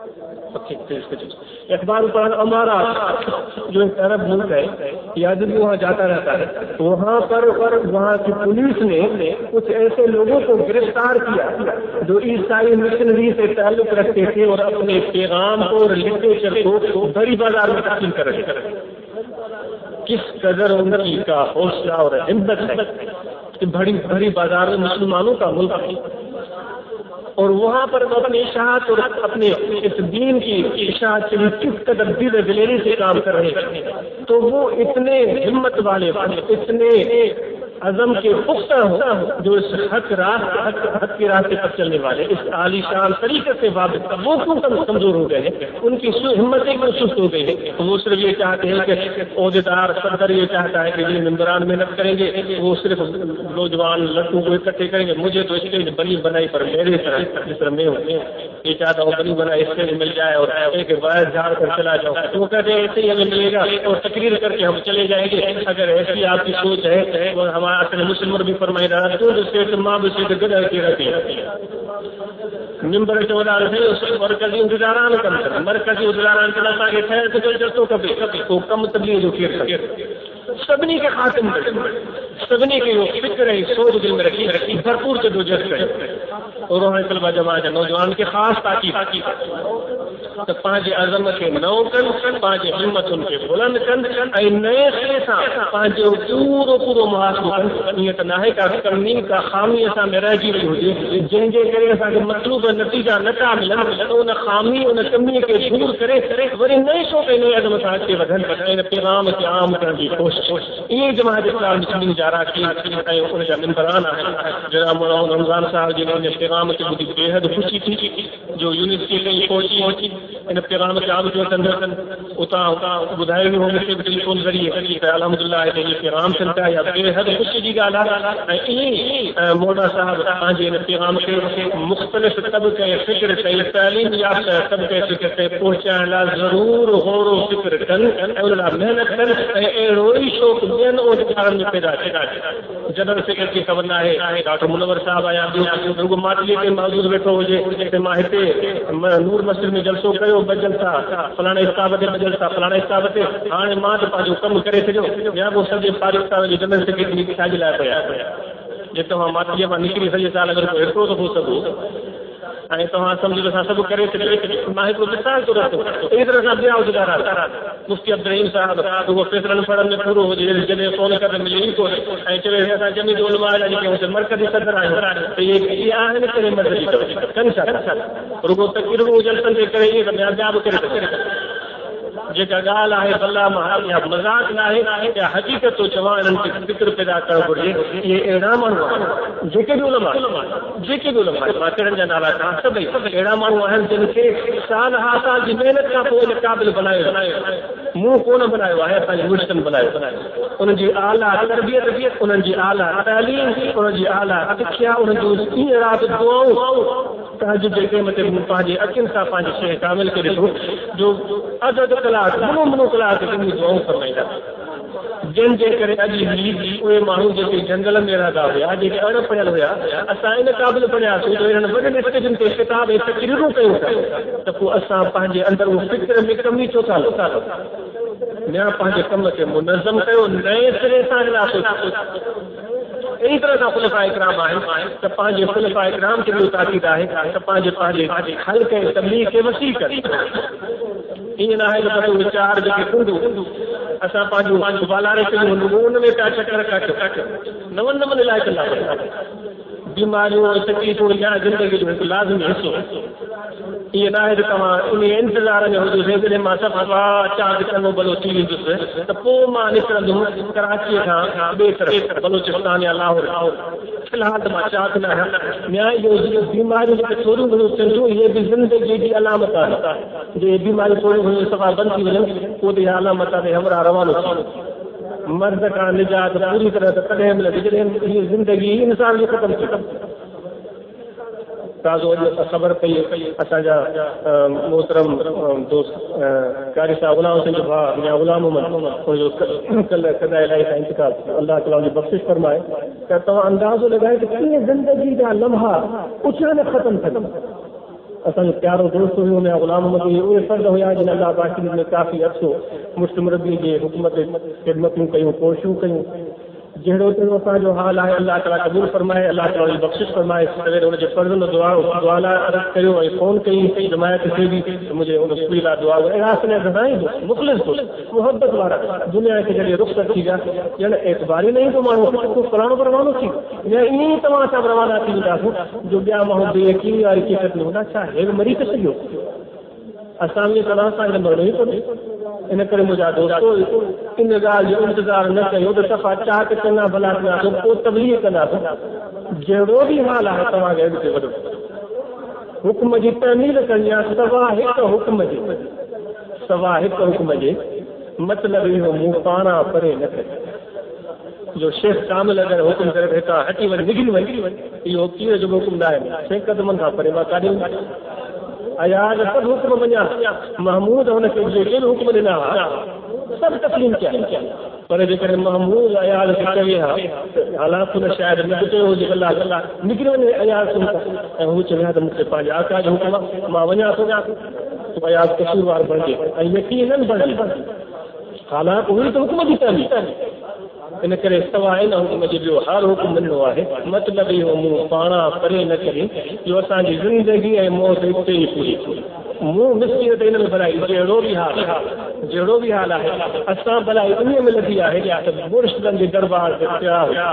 اخبار پر ہمارا جو ایک عرب ملک ہے یاد بھی وہاں جاتا رہتا ہے، وہاں پر وہاں کی پولیس نے کچھ ایسے لوگوں کو گرفتار کیا جو عیسائی مشنری سے تعلق رکھتے تھے اور اپنے پیغام کو اور لٹریچر کو بڑی بازار میں تقسیم کر رہے تھے۔ کس قدر ان کی کا حوصلہ اور ہمت ہے کہ بڑی بڑی بازار میں مسلمانوں کا ملک ہے، اور وہاں پر اپنی اشاعت اور اپنے اس دین کی اشاعت کے لیے کس قدر دل دلیری سے کام کر رہے ہیں، تو وہ اتنے ہمت والے، اتنے عزم کے پختہ ہوں جو اس حق راہ حق, حق کے راستے پر چلنے والے اس عالی شان طریقے سے وابستہ، وہ کیوں کمزور ہو گئے ہیں، ان کی ہمتیں کیوں سست ہو گئی ہیں۔ وہ صرف یہ چاہتے ہیں کہ عہدیدار صدر یہ چاہتا ہے کہ یہ ممبران محنت کریں گے، وہ صرف نوجوان لڑکوں کو اکٹھے کریں گے، مجھے تو اس کے بنی بنائی پر میرے طرح جس طرح میں ہوں یہ چاہتا ہوں بنی بنائی اس سے مل جائے اور ایک باعث جھاڑ کر چلا جاؤں، تو وہ کہتے ہیں ایسے ہی ہمیں ملے گا اور تقریر کر کے ہم چلے جائیں گے۔ اگر ایسی آپ کی سوچ ہے وہ ہمارا مسلم بھی فرمائی رہا تو ماں بچے گدر کی رہتی ہے ممبر چودہ سے اس مرکزی انتظاران کم کر مرکزی انتظاران کے لگتا کہ خیر سے جلسوں کبھی تو کم تبلیغ جو کیا سبنی کے خاتم سبنی کی وہ فکر ہے سوچ دل میں رکھی رکھی بھرپور سے دو جس کرے اور روحانی طلبہ جماعت نوجوان کے خاص تاکید تو پانچ عظمت کے نو کن پانچ ہمت ان کے بلند کن اے نئے خیسا پانچ پورو پورو محاسبہ نیت ناہے کا کرنی کا خامی ایسا میرا جی رہی ہوئی جن جے کرے ایسا کہ مطلوب نتیجہ نتا ملن ان خامی ان کمی کے دور کرے وری نئے شو کے نئے عظمت آج کے بدھن بدھن پیغام کے عام کرنے کی کوشش یہ جماعت اسلام مسلمین جا رہا کی ان کا ممبران ہے جناب مولانا رمضان صاحب جنہوں نے پیغام کی بڑی بے حد خوشی تھی جو یونیورسٹی میں پہنچی ان پیغام کے عام جو اندر اتا بدھائے ہوئے ہوں گے ٹیلیفون ذریعے الحمدللہ یہ پیغام چلتا ہے یا بے حد خوشی کی گالا مولانا صاحب آج ان پیغام کے مختلف طبقے فکر سے تعلیم یافتہ طبقے فکر سے پہنچانا ضرور غور و فکر کن محنت کر روئی شوق دین اور میں پیدا جنرل سیکرٹری تمنا ہے ڈاکٹر منور صاحب آیا ان کو ماتلی کے موجود بیٹھو ہوجے ماہتے نور مسجد میں جلسوں کयो بجلسا فلانے استابت بجلسا فلانے استابت ہاں ماں تو پانچ کم کرے تھے یا وہ سب فارغ صاحب جو جنرل سیکرٹری کی چھاج لایا پیا جتنا ماتلی میں نکلی سجے سال اگر کوئی ایترو تو ہو سکو ऐं तव्हां सम्झो असां सभु करे सघे। मां हिकिड़ो मिसाल थो रखो, अहिड़ी तरह सां ॿिया गुज़ारा मुफ्ती अब्दुल रहीम साहब उहो फैसलनि पढ़ण में थोरो हुजे जॾहिं फोन करे मिले ई कोन्हे ऐं चवे असां जमीद उलमा जा जेके हुते मर्कज़ी सदर आहियूं त इहे इहे आहिनि करे मदद कनि छा रुगो तक़रीरूं जलसनि जे करे ईअं त ॿिया बि करे सघे। जेका ॻाल्हि आहे भला या मज़ाक न आहे या हक़ीक़त थो चवां, इन्हनि खे फ़िक्र पैदा करणु घुरिजे। इहे अहिड़ा माण्हू आहिनि जेके बि उलमा जेके बि उलमा मां कहिड़नि जा नाला कहां, सभई अहिड़ा माण्हू आहिनि जिन खे साल हा साल जी महिनत खां पोइ इन क़ाबिल बनायो मूं कोन बनायो आहे, असांजे मुर्शिदनि बनायो। उन्हनि जी आला तरबियत, उन्हनि जी आला तालीम, उन्हनि जी आला शिक्षा, उन्हनि जूं ॾींहं राति दुआऊं तहज्जुद जे क़याम ते पंहिंजे अखियुनि सां पंहिंजी शइ कामिल करे ॾिठो जो अधु अधु कलाक मुनो मुनो कलाक जंहिंजी दुआऊं फरमाईंदा, जंहिंजे करे अॼु ही उहे माण्हू जेके जंगल में रहंदा हुया, जेके अण पढ़ियल हुया, असां इन क़ाबिल पढ़ियासीं जो हिननि वॾनि स्टेजनि ते किताब ऐं तक़रीरूं कयूं था त पोइ असां पंहिंजे अंदरि उहो फ़िक्र में कमी छो था लो ॿिया पंहिंजे कम खे मुनज़म कयो, नए सिरे सां अहिड़ी तरह सां खुलफा इकराम आहिनि त पंहिंजे खुलफा इकराम खे बि ताक़ीद आहे त पंहिंजे पंहिंजे हल्क ऐं तबलीग खे वसी करे। ईअं न आहे त बसि उहे चार जेके कुंडूं असां पंहिंजूं बालारे कयूं उन में पिया चकर कट नवनि नवनि इलाइक़नि लाइ बीमारियूं ऐं तकलीफ़ूं या ज़िंदगी जो हिकु लाज़मी हिसो। ईअं न आहे त तव्हां उन इंतज़ार में हुजोसि जॾहिं मां सभु चार्ज कंदो भलो थी वेंदुसि त पोइ मां निकिरंदुमि कराचीअ खां ॿिए तरफ़ बलोचिस्तान या लाहौर। फ़िलहाल त मां चाक न आहियां। इहो बीमारियूं जेके थोरियूं घणियूं थियनि थियूं इहे बि ज़िंदगी जी अलामत आहे। जे बीमारियूं थोरियूं घणियूं सफ़ा बंदि थी वञनि पोइ त इहा अलामत आहे हमरा रवानो थी मर्द खां निजात पूरी तरह त तॾहिं मिले जॾहिं इहा ज़िंदगी इंसान जी ख़तमु थी। ताज़ो अॼु ख़बर पई असांजा मोहतरम दोस्त कारी साहब गुलाम सिंह भाउ या गुलाम मोहम्मद हुनजो कल्ह कदा इलाही सां इंतकाल अल्लाह ताला जी बख़्शिश फरमाए त तव्हां अंदाज़ो लॻाए त कीअं ज़िंदगी जा लम्हा अचानक ख़तमु थियनि। असांजो प्यारो दोस्त हुयो हुनजा गुलाम मोहम्मद उहे फ़र्द हुया जिन अलाह पाक में काफ़ी अरसो मुश्तमरबी जे हुकूमत ख़िदमतूं कयूं, कोशिशूं कयूं। जहिड़ो तेड़ो असांजो हाल आहे अल्लाह ताला क़बूल फरमाए, अल्लाह ताला जी बख़्शिश फरमाए। सवेरे हुनजे फर्ज़नि दुआ दुआ लाइ अर्ज़ कयो ऐं फ़ोन कई जमायत खे बि मुंहिंजे हुन स्कूल लाइ दुआ अहिड़ा मुख़लिस मुहबत वारा दुनिया खे जॾहिं रुख़्सत थी विया ॼण एतबार ई न ईंदो माण्हू फलाणो पर रवानो थी या ईअं ई तव्हां सां रवाना थी वेंदासीं जो ॿिया माण्हू बेयकीनी वारी केफ़ियत में हूंदा। छा हे मरी त सघियो असां बि तरह सां हिन मरणो ई कोन्हे। इन करे मुंहिंजा दोस्तो इन ॻाल्हि जो इंतज़ारु न कयो त सफ़ा चाक कंदा भला कंदासीं पोइ तबलीग कंदासीं। जहिड़ो बि हाल आहे तव्हांखे अॻिते वधो हुकुम जी तमील करणी आहे सवा हिकु हुकुम जी सवा हिकु हुकुम जे मतिलबु इहो मूं पारां परे न करे जो शेख कामिल अगरि हुकुम करे हितां हटी वञी निकिरी वञी इहो कीअं जो हुकुम न आहे शेख कदमनि खां परे मां काॾे अयाज सभु हुकुम मञा महमूद हुनखे जेके बि हुकुम ॾिना हुआ सभु तस्लीम कया पर जेकॾहिं महमूद अयाज खे चवे हा हालात हुन शायदि न चयो हुजे अलाह अलाह निकिरी वञे अयाज सुन ऐं हू चवे हा त मूंखे पंहिंजे आका जो हुकुम आहे मां वञा थो तूं अयाज कसूरवार बणिजे ऐं यकीनन बणिजे हालात उहे त हुकुम जी तहमील। इन करे सवाइ न हुकुम जे ॿियो हर हुकुम ॾिनो आहे मतिलबु इहो मूं पारां परे न करे जो असांजी ज़िंदगी ऐं मौत हिते ई पूरी मूं मिस्तीअ ते हिन में भलाई जहिड़ो बि हाल जहिड़ो बि हाल आहे असां भलाई उन में लॻी आहे त मुर्शिदनि जे दरबार ते पिया हुया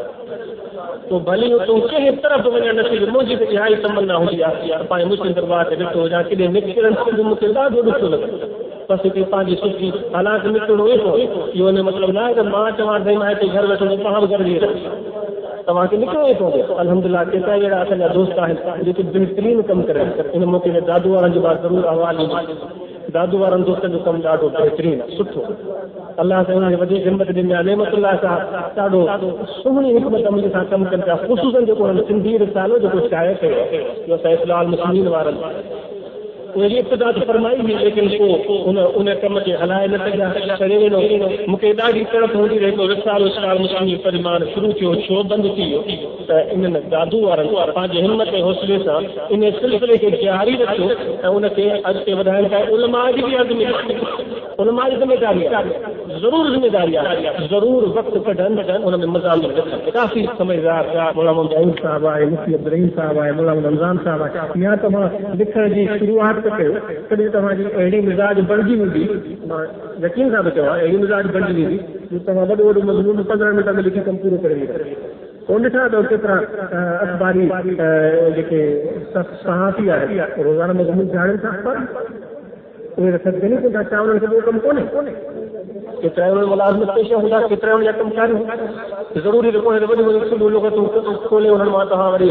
तो भली तूं कंहिं तरफ़ वञणु न थी मुंहिंजी त इहा ई तमन्ना हूंदी आहे पंहिंजे मुस्लिम दरबार ते ॾिठो हुजां केॾे निकिरनि मूंखे ॾाढो ॾुखियो लॻे बस हिते पंहिंजी सुठी हालांकि निकिरणो ई कोन्हे इहो हिन मतिलबु न आहे त मां चवां भई मां हिते घर वेठो तव्हां बि घर जी तव्हांखे निकिरणो ई पवंदो। अल्हम्दुलिल्लाह केतिरा अहिड़ा असांजा दोस्त आहिनि जेके बहितरीनु कमु करे इन मौक़े ते दादू वारनि जो मां ज़रूरु अहवाल ॾींदुसि। दादू वारनि दोस्तनि जो कमु ॾाढो बहितरीनु आहे सुठो अलाह सां हुनखे वधीक हिमत ॾिनी आहे नेमतुल्लाह सां ॾाढो सुहिणी हिकमत अमली सां कमु कनि पिया ख़ुशूसनि जेको हुननि सिंधी रिसालो जेको शाये कयो जो असां इस्लाम मुस्लिमीन वारनि उनजी इब्तिदा त फरमाई हुई लेकिन पोइ उन उन कम खे हलाए न सघिया करे वेंदो मूंखे ॾाढी तरफ़ हूंदी रहे थो रिसालो इस्लाम मुस्लिम परिमाण शुरू थियो छो बंदि थी वियो त इन्हनि दादू वारनि पंहिंजे हिमत ऐं हौसले सां इन सिलसिले खे जारी रखियो ऐं उनखे अॻिते वधाइण लाइ उलमा जी बि अॻु में उलमा जी ज़िमेदारी आहे ضرور ذمہ داریاں ضرور وقت کڈن ان میں مضامین لکھن کافی سمجھدار مولانا محمود صاحب آئے مفتی عبدالرحیم صاحب آئے مولانا رمضان صاحب آئے یا تو لکھن کی شروعات کयो کॾहिं तव्हांजी अहिड़ी मिज़ाज बणिजी वेंदी यकीन सां थो चवां अहिड़ी मिज़ाज बणिजी वेंदी जो तव्हां वॾो वॾो मज़मून पंद्रहं मिंट में लिखी कमु पूरो करे ॾींदा पोइ ॾिठा अथव केतिरा अख़बारी जेके सहाफ़ी आहे रोज़ाना मज़मून ॼाणनि था पर उहे रखनि कोन्हे कोन था छा उन्हनि खे ॿियो कमु कोन्हे केतिरा उन्हनि मुलाज़िमत पेश हूंदा केतिरा उन जा कमकार हूंदा ज़रूरी त कोन्हे त वॾी वॾी स्कूलूं लुग़तूं खोले उन्हनि मां तव्हां वरी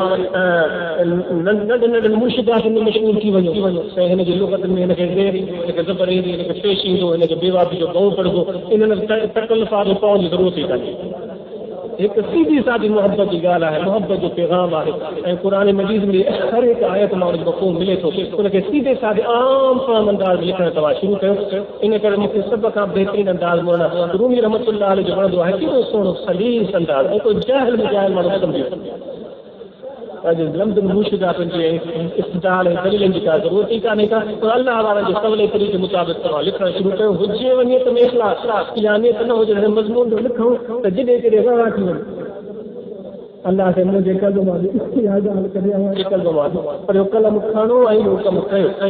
नंढनि नंढनि मुर्शिदात में मशगूल थी वञो ऐं हिन जी लुग़त में हिनखे ज़ेर हिनखे ज़बर ईंदी हिनखे पेश ईंदो हिनखे बेवाबी जो गऊं पढ़बो इन्हनि तकल्लुफ़ात पवण जी ज़रूरत ई कान्हे ایک سیدھی سادی محبت کی گال ہے محبت جو پیغام ہے قرآن مجید میں ہر ایک آیت میں مفہوم ملے تو ان کے سیدھے سادے عام فہم انداز میں لکھنا توا شروع کر ان کرے مجھے سب کا بہترین انداز مولانا رومی رحمۃ اللہ علیہ جو بڑا ہے کہ سونو سلیس انداز ہے کوئی جاہل مجاہل مانو سمجھے لمد مرشدہ پنجے استدلال دلیل کی ضرورت ہی کانے کا تو اللہ والا جو سولے طریقے کے مطابق توا لکھنا شروع کرو حجے ونی تو میں اخلاص یعنی تو نہ ہو جائے مضمون جو لکھوں تو جدے کے رضا کی اللہ سے مجھے قلب ماں یاد حال کریا ہے قلب ماں پر قلم کھانو ائی حکم کھاयो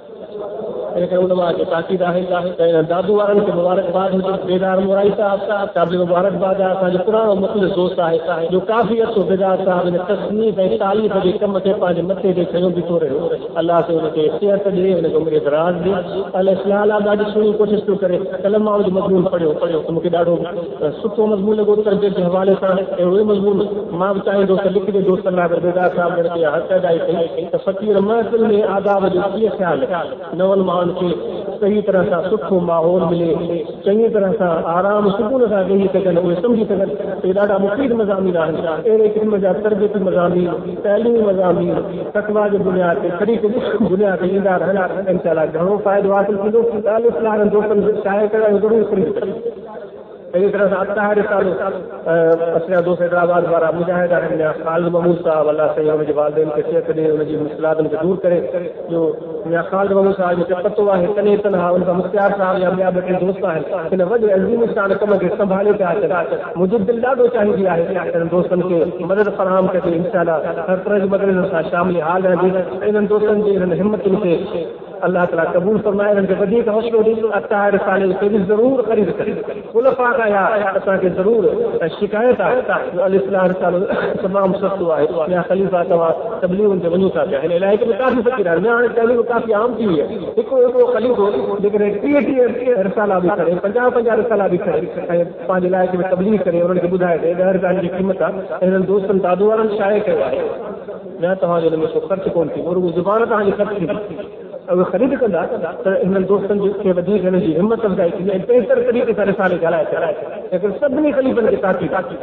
علماء کے تاکید ہے دادو وارن کے مبارکباد ہو بیدار مورائی صاحب صاحب قابل مبارکباد ہے جو قرآن اور مخلص دوست ہے جو کافی عرصہ بیدار صاحب نے تصنیف ہے تعلیف کے کم کے پانچ متے دے کھیوں بھی تو رہے اللہ سے ان کے صحت دے ان کو میرے دراز دے اللہ اصلاح آباد سنی کوشش تو کرے کلمہ جو مضمون پڑھو پڑھو تو مجھے ڈاڑو سکو مضمون لگو تربیت کے حوالے سے وہی مضمون ماں چاہیں دوست لکھ دے دوست اللہ کے بیدار صاحب نے کیا حد ادائی کی فقیر محفل میں آداب جو یہ خیال ہے نول مان کے صحیح طرح سے سکھو ماحول ملے چنگی طرح سے آرام سکون سے رہی سکن وہ سمجھی سکن یہ ڈاڈا مفید مضامین آہن اہڑے قسم جا تربیتی مضامین تعلیمی مضامین تقوا جو بنیاد تے کھڑی بنیاد تے اندا رہنا انشاءاللہ گھणو فائدو حاصل کیندو تعلق اصلاح دوستن شائع کرے ضرور کرے اسی طرح سے الطاہر رسالو اسرا دوست حیدرآباد والا مجاہد ہے خالد محمود صاحب اللہ سے ان کے والدین کے صحت دے ان کی مشکلات ان کو دور کرے جو میاں خالد محمود صاحب مجھے پتہ ہے تنے تنہا ان کا مختار صاحب یا میاں بٹے دوست ہیں کہ وجہ عظیم شان کم کے سنبھالے پہ آتے مجھے دل ڈاڈو چاہیے ہے دوستن کے مدد فراہم کرے انشاءاللہ ہر طرح کی مدد سے شامل حال ہے ان دوستن کی ہمت سے اللہ تعالیٰ قبول فرمائے ان کے بدی کا حوصلہ دی الطاہر رسالے کے بھی ضرور خرید کرے خلفاء کا یا اساں کے ضرور شکایت ہے الاصلاح رسالہ تمام سختو ہے یا خلیفہ کا تبلیغ ان کے ونیو کا ہے الہی کے کافی فقیر ہے میں نے تبلیغ کافی عام کی ہے ایک ایک خلیفہ لیکن ٹی ٹی رسالہ بھی کرے پنجاب پنجاب رسالہ بھی کرے پانچ علاقے میں تبلیغ کرے اور ان کے بدھائے دے ہر گانے کی قیمت ہے ان دوستن دادو ورن شائع کرے میں تو جو میں خرچ کون تھی اور وہ زبان تھا خرچ تھی اور خرید کرنا ان دوستن کے ودیع کرنے کی ہمت افزائی کی بہتر طریقے سے رسالے چلائے لیکن سب نے خلیفہ کے ساتھ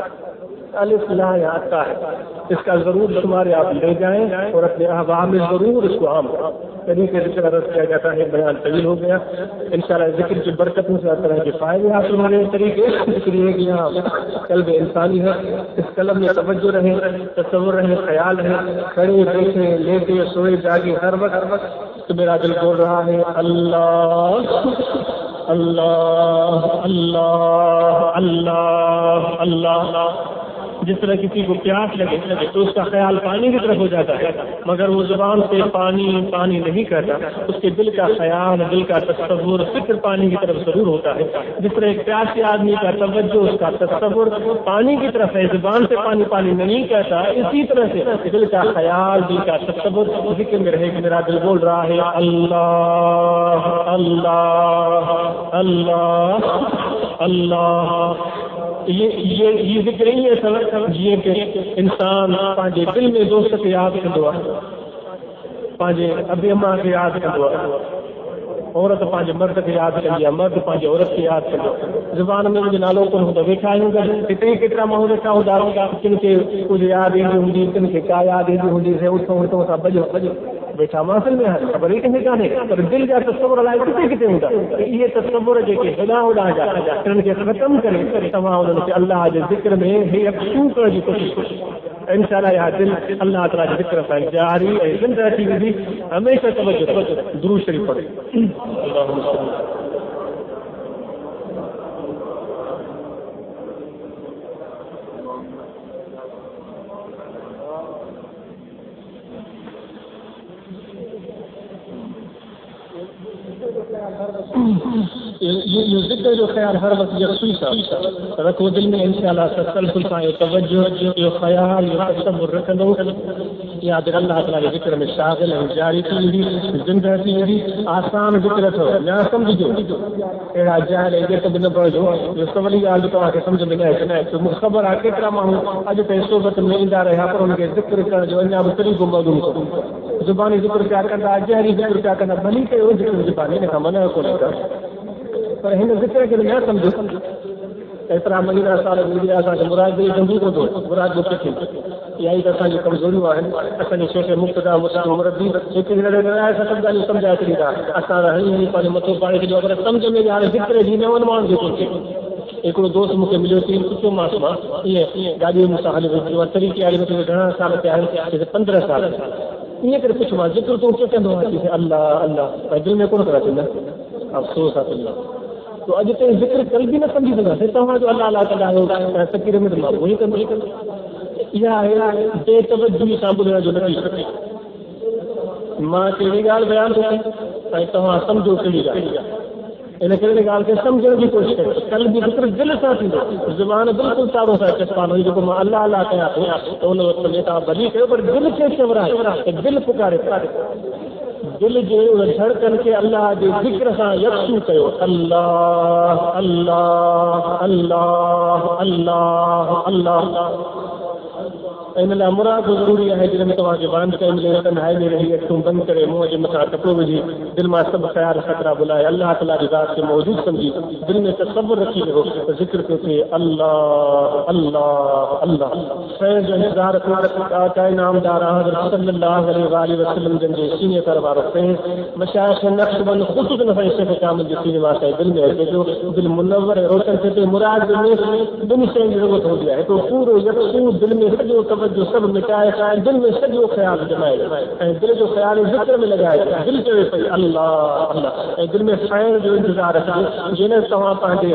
الاصلاح آتا ہے اس کا ضرور شمار آپ لے جائیں اور اپنے احباب میں ضرور اس کو عام طریقے سے رد کیا جاتا ہے بیان طویل ہو گیا انشاءاللہ ذکر کی برکتوں سے ہر طرح کے فائدے حاصل ہونے طریقے اس لیے کہ یہاں قلب انسانی ہے اس قلب میں توجہ رہے تصور رہے خیال رہے کھڑے بیٹھے لیٹے سوئے جاگے ہر وقت تو میرا دل بول رہا ہے اللہ اللہ اللہ اللہ اللہ جس طرح کسی کو پیاس لگے تو اس کا خیال پانی کی طرف ہو جاتا ہے مگر وہ زبان سے پانی پانی نہیں کرتا اس کے دل کا خیال دل کا تصور فکر پانی کی طرف ضرور ہوتا ہے جس طرح ایک پیاسے آدمی کا توجہ اس کا تصور پانی کی طرف ہے زبان سے پانی پانی نہیں کہتا اسی طرح سے دل کا خیال دل کا تصور ذکر میں رہے کہ میرا دل بول رہا ہے اللہ اللہ اللہ اللہ یہ یہ یہ ذکر نہیں ہے سبق یہ کہ انسان پانچے دل میں دوست کے یاد کندو پانچے ابی اماں کے یاد کندو عورت پانچے مرد کے یاد کندیا مرد پانچے عورت کے یاد کندو زبان میں مجھے نالوں کو ہوتا ویکھا ہوں گا کتنی کتنا ماحول رکھا ہوں داروں کا کن کے کچھ یاد ہی ہوں کن کے کیا یاد ہی ہوں سے اٹھو اٹھو سا بجو بجو بیٹھا محفل میں ہے خبر ہی کہیں جانے پر دل جا تصور لائے کتنے کتنے ہوتا یہ تصور ہے کہ خدا اڑا جا ان کے ختم کرے تمام ان کے اللہ کے ذکر میں ہی اب شروع کر دی کوشش انشاءاللہ یہ دل اللہ تعالیٰ کے ذکر پر جاری ہے زندہ رہتی ہوئی ہمیشہ توجہ درود شریف پڑھے اللہم صلی یہ ذکر جو خیال ہر وقت یکسوئی سا رکھو دل میں انشاءاللہ تسلسل سان توجہ جو خیال جو تصور رکھندو یاد اللہ تعالی ذکر میں شاغل ہے جاری تھی دی زندہ تھی دی آسان ذکر تھو نہ سمجھو اڑا جہل ہے کہ بن بڑو جو سولی گال تو کہ سمجھ میں نہیں ہے تو خبر ہے کتنا ماں اج تے صحبت میں اندا رہا پر ان کے ذکر کر جو انجام طریقہ موجود زبانی ذکر کیا کرتا جہری ذکر کیا کرتا بھلی کہ وہ ذکر زبانی نے منع کو نہیں پر ہن ذکر کے نہ سمجھو ایترا مہینہ سال گزری اسا مراد دی جنگی کو دو مراد کو تھی یہی اسا جو کمزوری ہے اسا نے شیخ مقتدا مصطفی عمر دی ایک دن نے ایسا سمجھا نہیں سمجھا کری دا اسا رہی نہیں پر متو پاڑے جو اگر سمجھ میں یار ذکر دی نے ون جو کو ایک دوست مجھے ملو تین کچھ ماسما یہ گاڑی مساحل جو طریقے والے میں گھنا سال تے ہے پندرہ سال یہ کر کچھ ما ذکر تو کیا کہندو ہے اللہ اللہ دل میں کون کرا تے افسوس ہے اللہ تو اج تے ذکر کل بھی نہ سمجھی سکا سے تو جو اللہ اللہ تعالی ہو تکریم میں تو وہی کر یا ہے بے توجہی سامنے جو نہیں ماں کی گال بیان کرے تو سمجھو کیڑی گال ان کہڑی گال کے سمجھنے کی کوشش کرے کل بھی ذکر دل سے تھی زبان بالکل تاروں سے چسپان ہوئی جو میں اللہ اللہ کہا تو ان وقت میں تا بلی کہ پر دل سے چورا ہے دل پکارے دل جو دھڑکن کے اللہ کے ذکر سے یکسو کیو اللہ اللہ اللہ اللہ اللہ ان لا مراد ضروری ہے جن میں تمہارے بند کے ملے رتن ہے نہیں رہی ہے تم بند کرے منہ جو مسا کپڑوں میں دل میں سب خیال خطرہ بلائے اللہ تعالی کی ذات سے موجود سمجھی دل میں تصور رکھی ہو ذکر کے کہ اللہ اللہ اللہ خیر جو انتظار کا نامدار حضرت صلی اللہ علیہ وآلہ وسلم جن کے سینے پر وارث ہیں مشایخ نقش بند خود نفع سے کامل جو سینے واسطے دل میں ہے جو دل منور ہے روشن سے مراد میں دل سے ضرورت ہو گیا ہے تو پورے یکسو دل میں جو جو سب مٹائے دل میں سب جو خیال جمائے دل جو خیال ذکر میں لگائے دل سے اللہ اللہ دل میں خیر جو انتظار ہے جنہیں تمام پانچے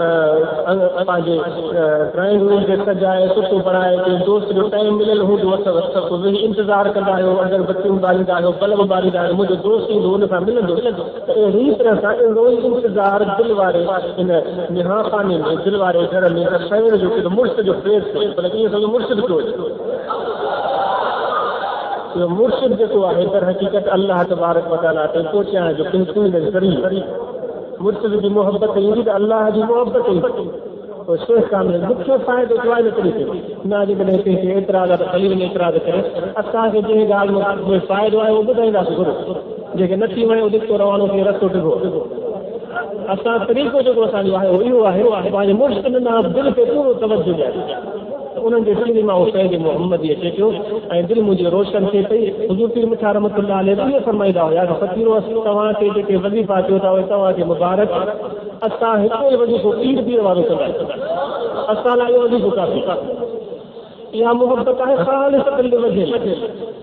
پانچے ڈرائنگ روم کے سجائے سٹو بنائے کہ دوست جو ٹائم ملے ہوں جو وقت وہی انتظار کرتا ہے اگر بچوں باریدہ ہو بلب باریدہ ہے مجھے دوست ہی دونوں کا ملے دو اسی طرح سے روز انتظار دل والے نہا پانی میں دل والے گھر میں خیر جو کہ مرشد جو فیض سے بلکہ یہ سب مرشد کو مرشد جو ہے در حقیقت اللہ تبارک و تعالیٰ تے پہنچا ہے جو کنسوئی نے ذریعہ مرشد کی محبت ہے تو اللہ کی محبت ہے تو شیخ کامل مکھے فائدے کوئی نہ طریقے نہ جے کہتے ہیں اعتراض خلیل نے اعتراض کرے اسا کے جے گال میں فائدہ ہے وہ بتائیں گے جے کہ نتی وے وہ تو روانو کے رستو ٹھو اسا طریقو جو اسا جو ہے وہ ہے ہے مرشد نے دل پہ پورو توجہ دیا انہوں نے دل میں حسین محمد یہ چیو دل مجھے روشن تھے پی حضور پیر مٹھا رحمۃ اللہ علیہ یہ فرمائیدا ہوا کہ فقیرو تواں تے جے وظیفہ کیو تا تواں کے مبارک اسا ہتے وظیفو عید پیر وارو کر اسا لا یہ وظیفہ کافی یا محبت ہے خالص دل وجہ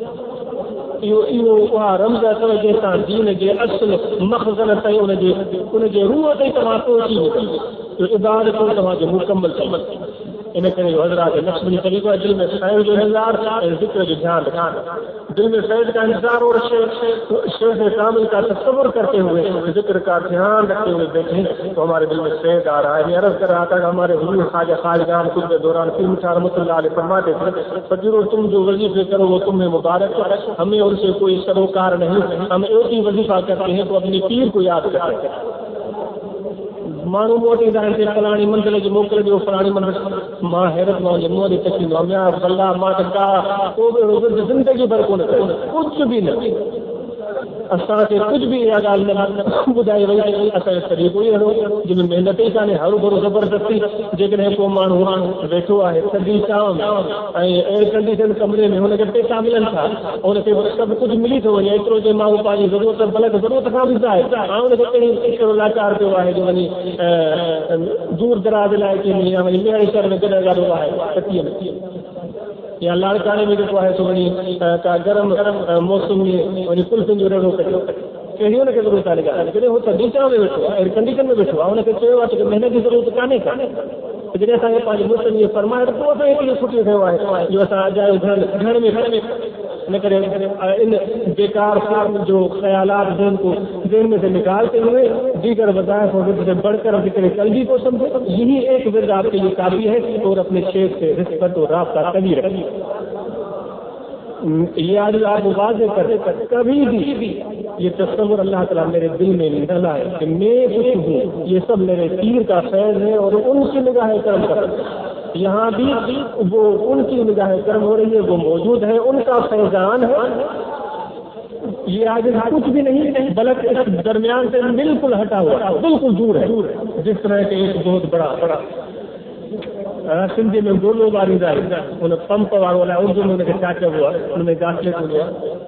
یو یو وا رمضان توجہ تا دین کے اصل مخزن تے ان کے ان کے روح تے تمام تو عبادت تمام کے مکمل چل ان کرے حضرات نقش بنی طریقہ دل میں خیر جو ہزار ذکر جو دھیان رکھنا دل میں فیض کا انتظار اور شیخ کامل کا تصور کرتے ہوئے ذکر کا دھیان رکھتے ہوئے بیٹھے تو ہمارے دل میں فیض آ رہا ہے میں عرض کر رہا تھا کہ ہمارے حضور خواجہ خواجگان خود کے دوران پیر مٹھا رحمۃ اللہ علیہ فرماتے تھے فجرو تم جو وظیفے کرو وہ تمہیں مبارک ہمیں ان سے کوئی سروکار نہیں ہم ایک ہی وظیفہ کرتے ہیں تو اپنی پیر کو یاد کرتے ہیں مانو موٹی دار سے فلانی منزل جو موکل جو فلانی منزل ماں حیرت ماں جمعہ دی تکلیف میں اللہ ماں کا کو بھی زندگی بھر کو کچھ بھی نہیں اسا کے کچھ بھی یہ گال نہ بدائی وئی اسا طریقو یہ ہو جن محنت ہی کانے ہر بھرو زبردستی جے کو مانو بیٹھو ہے سبھی کام ایئر کنڈیشن کمرے میں ہونے کے پیسہ ملن تھا اور کے سب کچھ ملی تو یہ اترو جو ماں پاجی ضرورت بلک ضرورت کا بھی ہے آؤں نے کہیں ایک لاچار جو ہے جو ونی دور دراز علاقے میں ونی میرے شہر میں گڑ گڑ ہوا ہے کتی یا لاڑکانے میں جو ہے سو ونی کا گرم موسم میں ونی کلفن جو رہو کرو کہڑیوں نے ضرورت آنے کا کہ وہ دوسرا میں بیٹھو ایئر کنڈیشن میں بیٹھو انہوں نے کہا کہ محنت کی ضرورت کانے کا جن اصل پانچ مسلم یہ فرمایا تو وہ چھٹی تھے ہے جو اصل جائے گھر گھر میں گھر میں نہ کرے ان بیکار جو خیالات ذہن کو ذہن میں سے نکالتے ہوئے دیگر وظائف اور سے بڑھ کر ذکر قلبی کو سمجھے. یہی ایک ورد آپ کے لیے کافی ہے اور اپنے شیخ سے رسپت اور رابطہ کبھی رکھیے. یہ آج آپ واضح کرتے کبھی بھی یہ تصور اللہ تعالیٰ میرے دل میں نہیں ڈالا ہے کہ میں کچھ ہوں، یہ سب میرے پیر کا فیض ہے اور ان کی نگاہ کرم کر. یہاں بھی وہ ان کی نگاہ کرم ہو رہی ہے، وہ موجود ہے، ان کا فیضان ہے. یہ آج کچھ بھی نہیں بلکہ اس درمیان سے بالکل ہٹا ہوا، بالکل دور ہے. جس طرح کے ایک بہت بڑا بڑا سندھی میں دو لوگ آ رہی انہیں پمپ والا اردو میں انہیں چاچا ہوا، انہوں نے گاسلے ہوا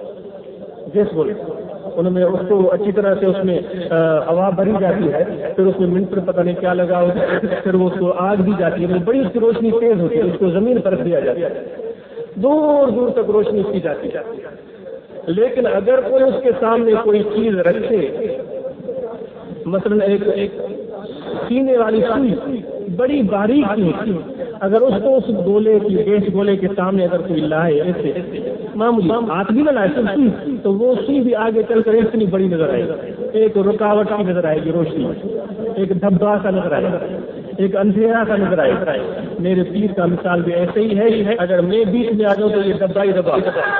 گیس بولے، انہوں نے اس کو اچھی طرح سے اس میں ہوا بھری جاتی ہے، پھر اس میں منٹ پر پتہ نہیں کیا لگا ہوتا ہے، پھر وہ اس کو آگ دی جاتی ہے، بڑی اس کی روشنی تیز ہوتی ہے، اس کو زمین پر رکھ دیا جاتا ہے، دور دور تک روشنی کی جاتی ہے. لیکن اگر کوئی اس کے سامنے کوئی چیز رکھے، مثلا ایک ایک سینے والی سوئی بڑی باریک ہوتی، اگر اس کو اس گولے کی گیس گولے کے سامنے اگر کوئی لائے ایسے معمولی ہاتھ بھی نہ لائے سوئی، تو وہ سوئی بھی آگے چل کر اتنی بڑی نظر آئے گی، ایک رکاوٹ کی نظر آئے گی روشنی، ایک دھبا سا نظر آئے گا، ایک اندھیرا سا نظر آئے گا. میرے پیر کا مثال بھی ایسے ہی ہے، اگر میں بیچ میں آ جاؤں تو یہ دبا ہی دبا،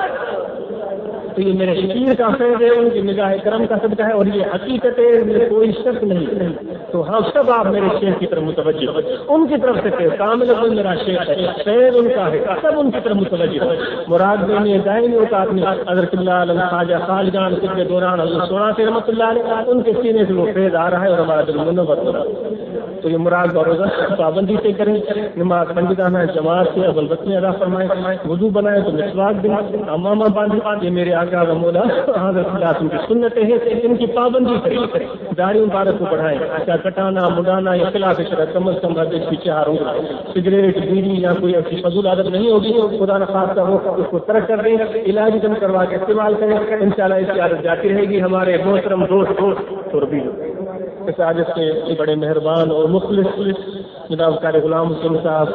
تو یہ میرے پیر کا فیض ہے، ان کی نگاہ کرم کا صدقہ ہے، اور یہ حقیقت ہے، میرے کوئی شک نہیں. تو ہم سب آپ میرے شیخ کی طرف متوجہ، ان کی طرف سے کامل کوئی میرا شیخ ہے، فیض ان کا ہے، سب ان کی طرف متوجہ. مراد میں دائمی ہوتا اپنے حضرت اللہ علیہ خواجہ خالجان کے دوران حضرت سونا سے رحمۃ اللہ علیہ ان کے سینے سے وہ فیض آ رہا ہے اور ہمارا دل منور ہو رہا ہے. تو یہ مراد اور روزہ پابندی سے کریں، نماز پنجدانہ جماعت سے اول وقت ادا فرمائیں، وضو بنائیں تو مسواک دیں، امامہ باندھیں. یہ میرے آقا و مولا حضرت اللہ کی سنتیں ہیں، ان کی پابندی کریں. داڑھی مبارک کو بڑھائیں، کیا کٹانا مڈانا یا خلاف شرع کم از کم اس کی چار ہو، سگریٹ بیڑی یا کوئی ایسی فضول عادت نہیں ہوگی، خدا نخواستہ وہ اس کو ترک کر دیں، علاج دم کروا کے استعمال کریں، انشاءاللہ اس کی عادت جاتی رہے گی. ہمارے محترم دوست اور بھی اس عادت سے بڑے مہربان اور مخلص جناب قاری غلام حسین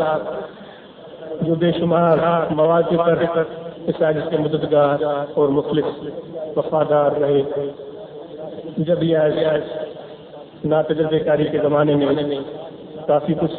صاحب جو بے شمار مواقع پر اس عادت کے مددگار اور مخلص وفادار رہے. جب یہ ناتجربے کاری کے زمانے میں کافی کچھ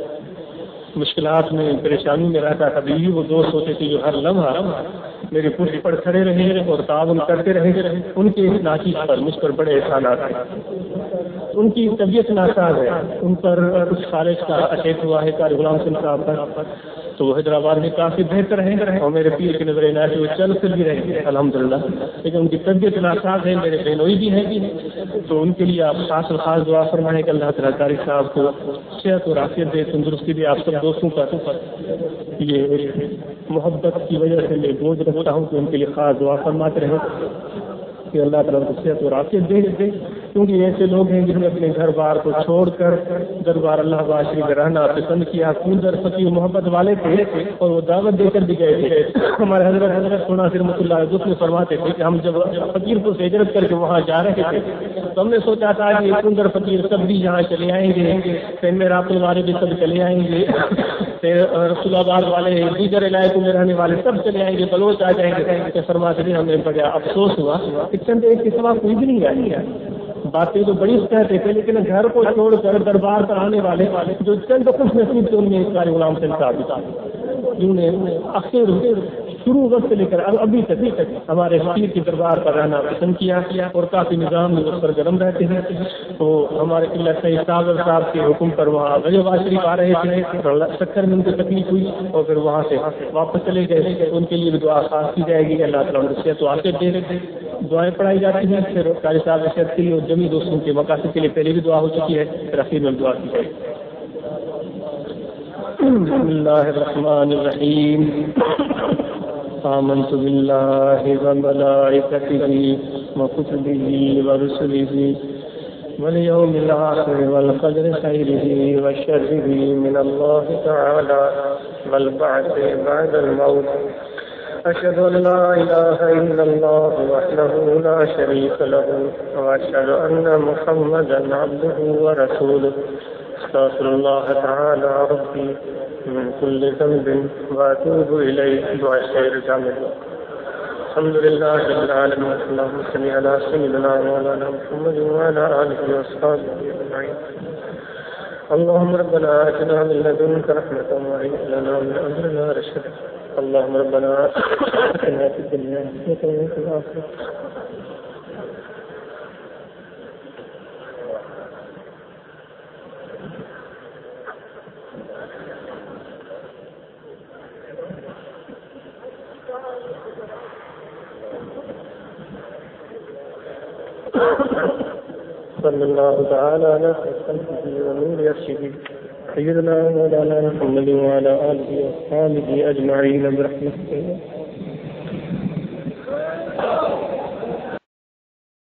مشکلات میں پریشانی میں رہتا تھا، بھی وہ دوست ہوتے تھے جو ہر لمحہ میری پشت پر کھڑے رہے اور تعاون کرتے رہے. ان کے اس ناچیز پر مجھ پر بڑے احسانات ہیں. ان کی طبیعت ناساز ہے، ان پر کچھ خارج کا اٹیک ہوا ہے قاری غلام حسین صاحب پر، تو وہ حیدرآباد میں کافی بہتر ہیں اور میرے پیر کی نظر عنایت وہ چل پھر بھی رہے ہیں الحمدللہ. لیکن ان کی طبیعت ناساز ہے، میرے بہنوئی بھی ہیں، تو ان کے لیے آپ خاص خاص دعا فرمائیں کہ اللہ تعالیٰ قاری صاحب کو صحت اور عافیت دے، تندرستی دے. آپ سب دوستوں پر یہ محبت کی وجہ سے میں بوجھ رکھتا ہوں کہ ان کے لیے خاص دعا فرماتے رہے کہ اللہ تعالیٰ کو صحت اور عافیت دے دے. کیونکہ یہ ایسے لوگ ہیں جنہوں نے اپنے گھر بار کو چھوڑ کر دربار اللہ باشری میں رہنا پسند کیا. کندر فقیر محبت والے تھے اور وہ دعوت دے کر بھی گئے تھے. ہمارے حضرت حضرت سونا سے رحمۃ اللہ علیہ میں فرماتے تھے کہ ہم جب فقیر کو سے ہجرت کر کے وہاں جا رہے تھے تو ہم نے سوچا تھا کہ یہ کندر فقیر سب بھی یہاں چلے آئیں گے، پھر میرا اپنے والے بھی سب چلے آئیں گے، پھر رسول آباد والے دیگر علاقوں میں رہنے والے سب چلے آئیں گے، بلوچ آ جائیں گے. فرماتے تھے ہمیں بڑا افسوس ہوا کہ چند ایک کے سوا کوئی بھی نہیں آئی ہے. باتیں تو بڑی کہتے تھے لیکن گھر کو چھوڑ کر دربار پر آنے والے جو چند خوش نصیب تھے ان میں قاری غلام حسین صاحب جنہوں نے اخیر شروع وقت سے لے کر ابھی تک ہمارے پیر کے دربار پر رہنا پسند کیا اور کافی نظام میں اس پر گرم رہتے ہیں. تو ہمارے قلعہ سید صاحب صاحب کے حکم پر وہاں غزوہ شریف آ رہے تھے، چکر میں ان کو تکلیف ہوئی اور پھر وہاں سے واپس چلے گئے. ان کے لیے بھی دعا خاص کی جائے گی، اللہ تعالیٰ ان سے عافیت دے رہے تھے. دعائیں پڑھائی جاتی ہیں. پھر قاری صاحب صحت کے لیے اور جمی دوستوں کے مقاصد کے لیے پہلے بھی دعا ہو چکی ہے، پھر اخیر میں دعا کی جائے. بسم اللہ الرحمن الرحیم. آمنت باللہ وملائکتہ وکتبہ ورسلہ والیوم الآخر والقدر خیرہ وشرہ من اللہ تعالی والبعث بعد الموت. اشہد ان لا الہ الا اللہ وحدہ لا شریک لہ واشہد ان محمدا عبدہ ورسولہ. استغفر اللہ تعالی ربی من كل ذنب واتوب الیہ. دعا خیر جامع. الحمد لله رب العالمين. اللهم صل على سيدنا مولانا محمد وعلى آله وأصحابه أجمعين. اللهم ربنا آتنا من لدنك رحمة وهيئ لنا من أمرنا رشدا. اللهم ربنا آتنا في الدنيا حسنة وفي الآخرة صلى الله تعالى على خلقه ونور يرشده سيدنا مولانا محمد وعلى آله وأصحابه أجمعين برحمته.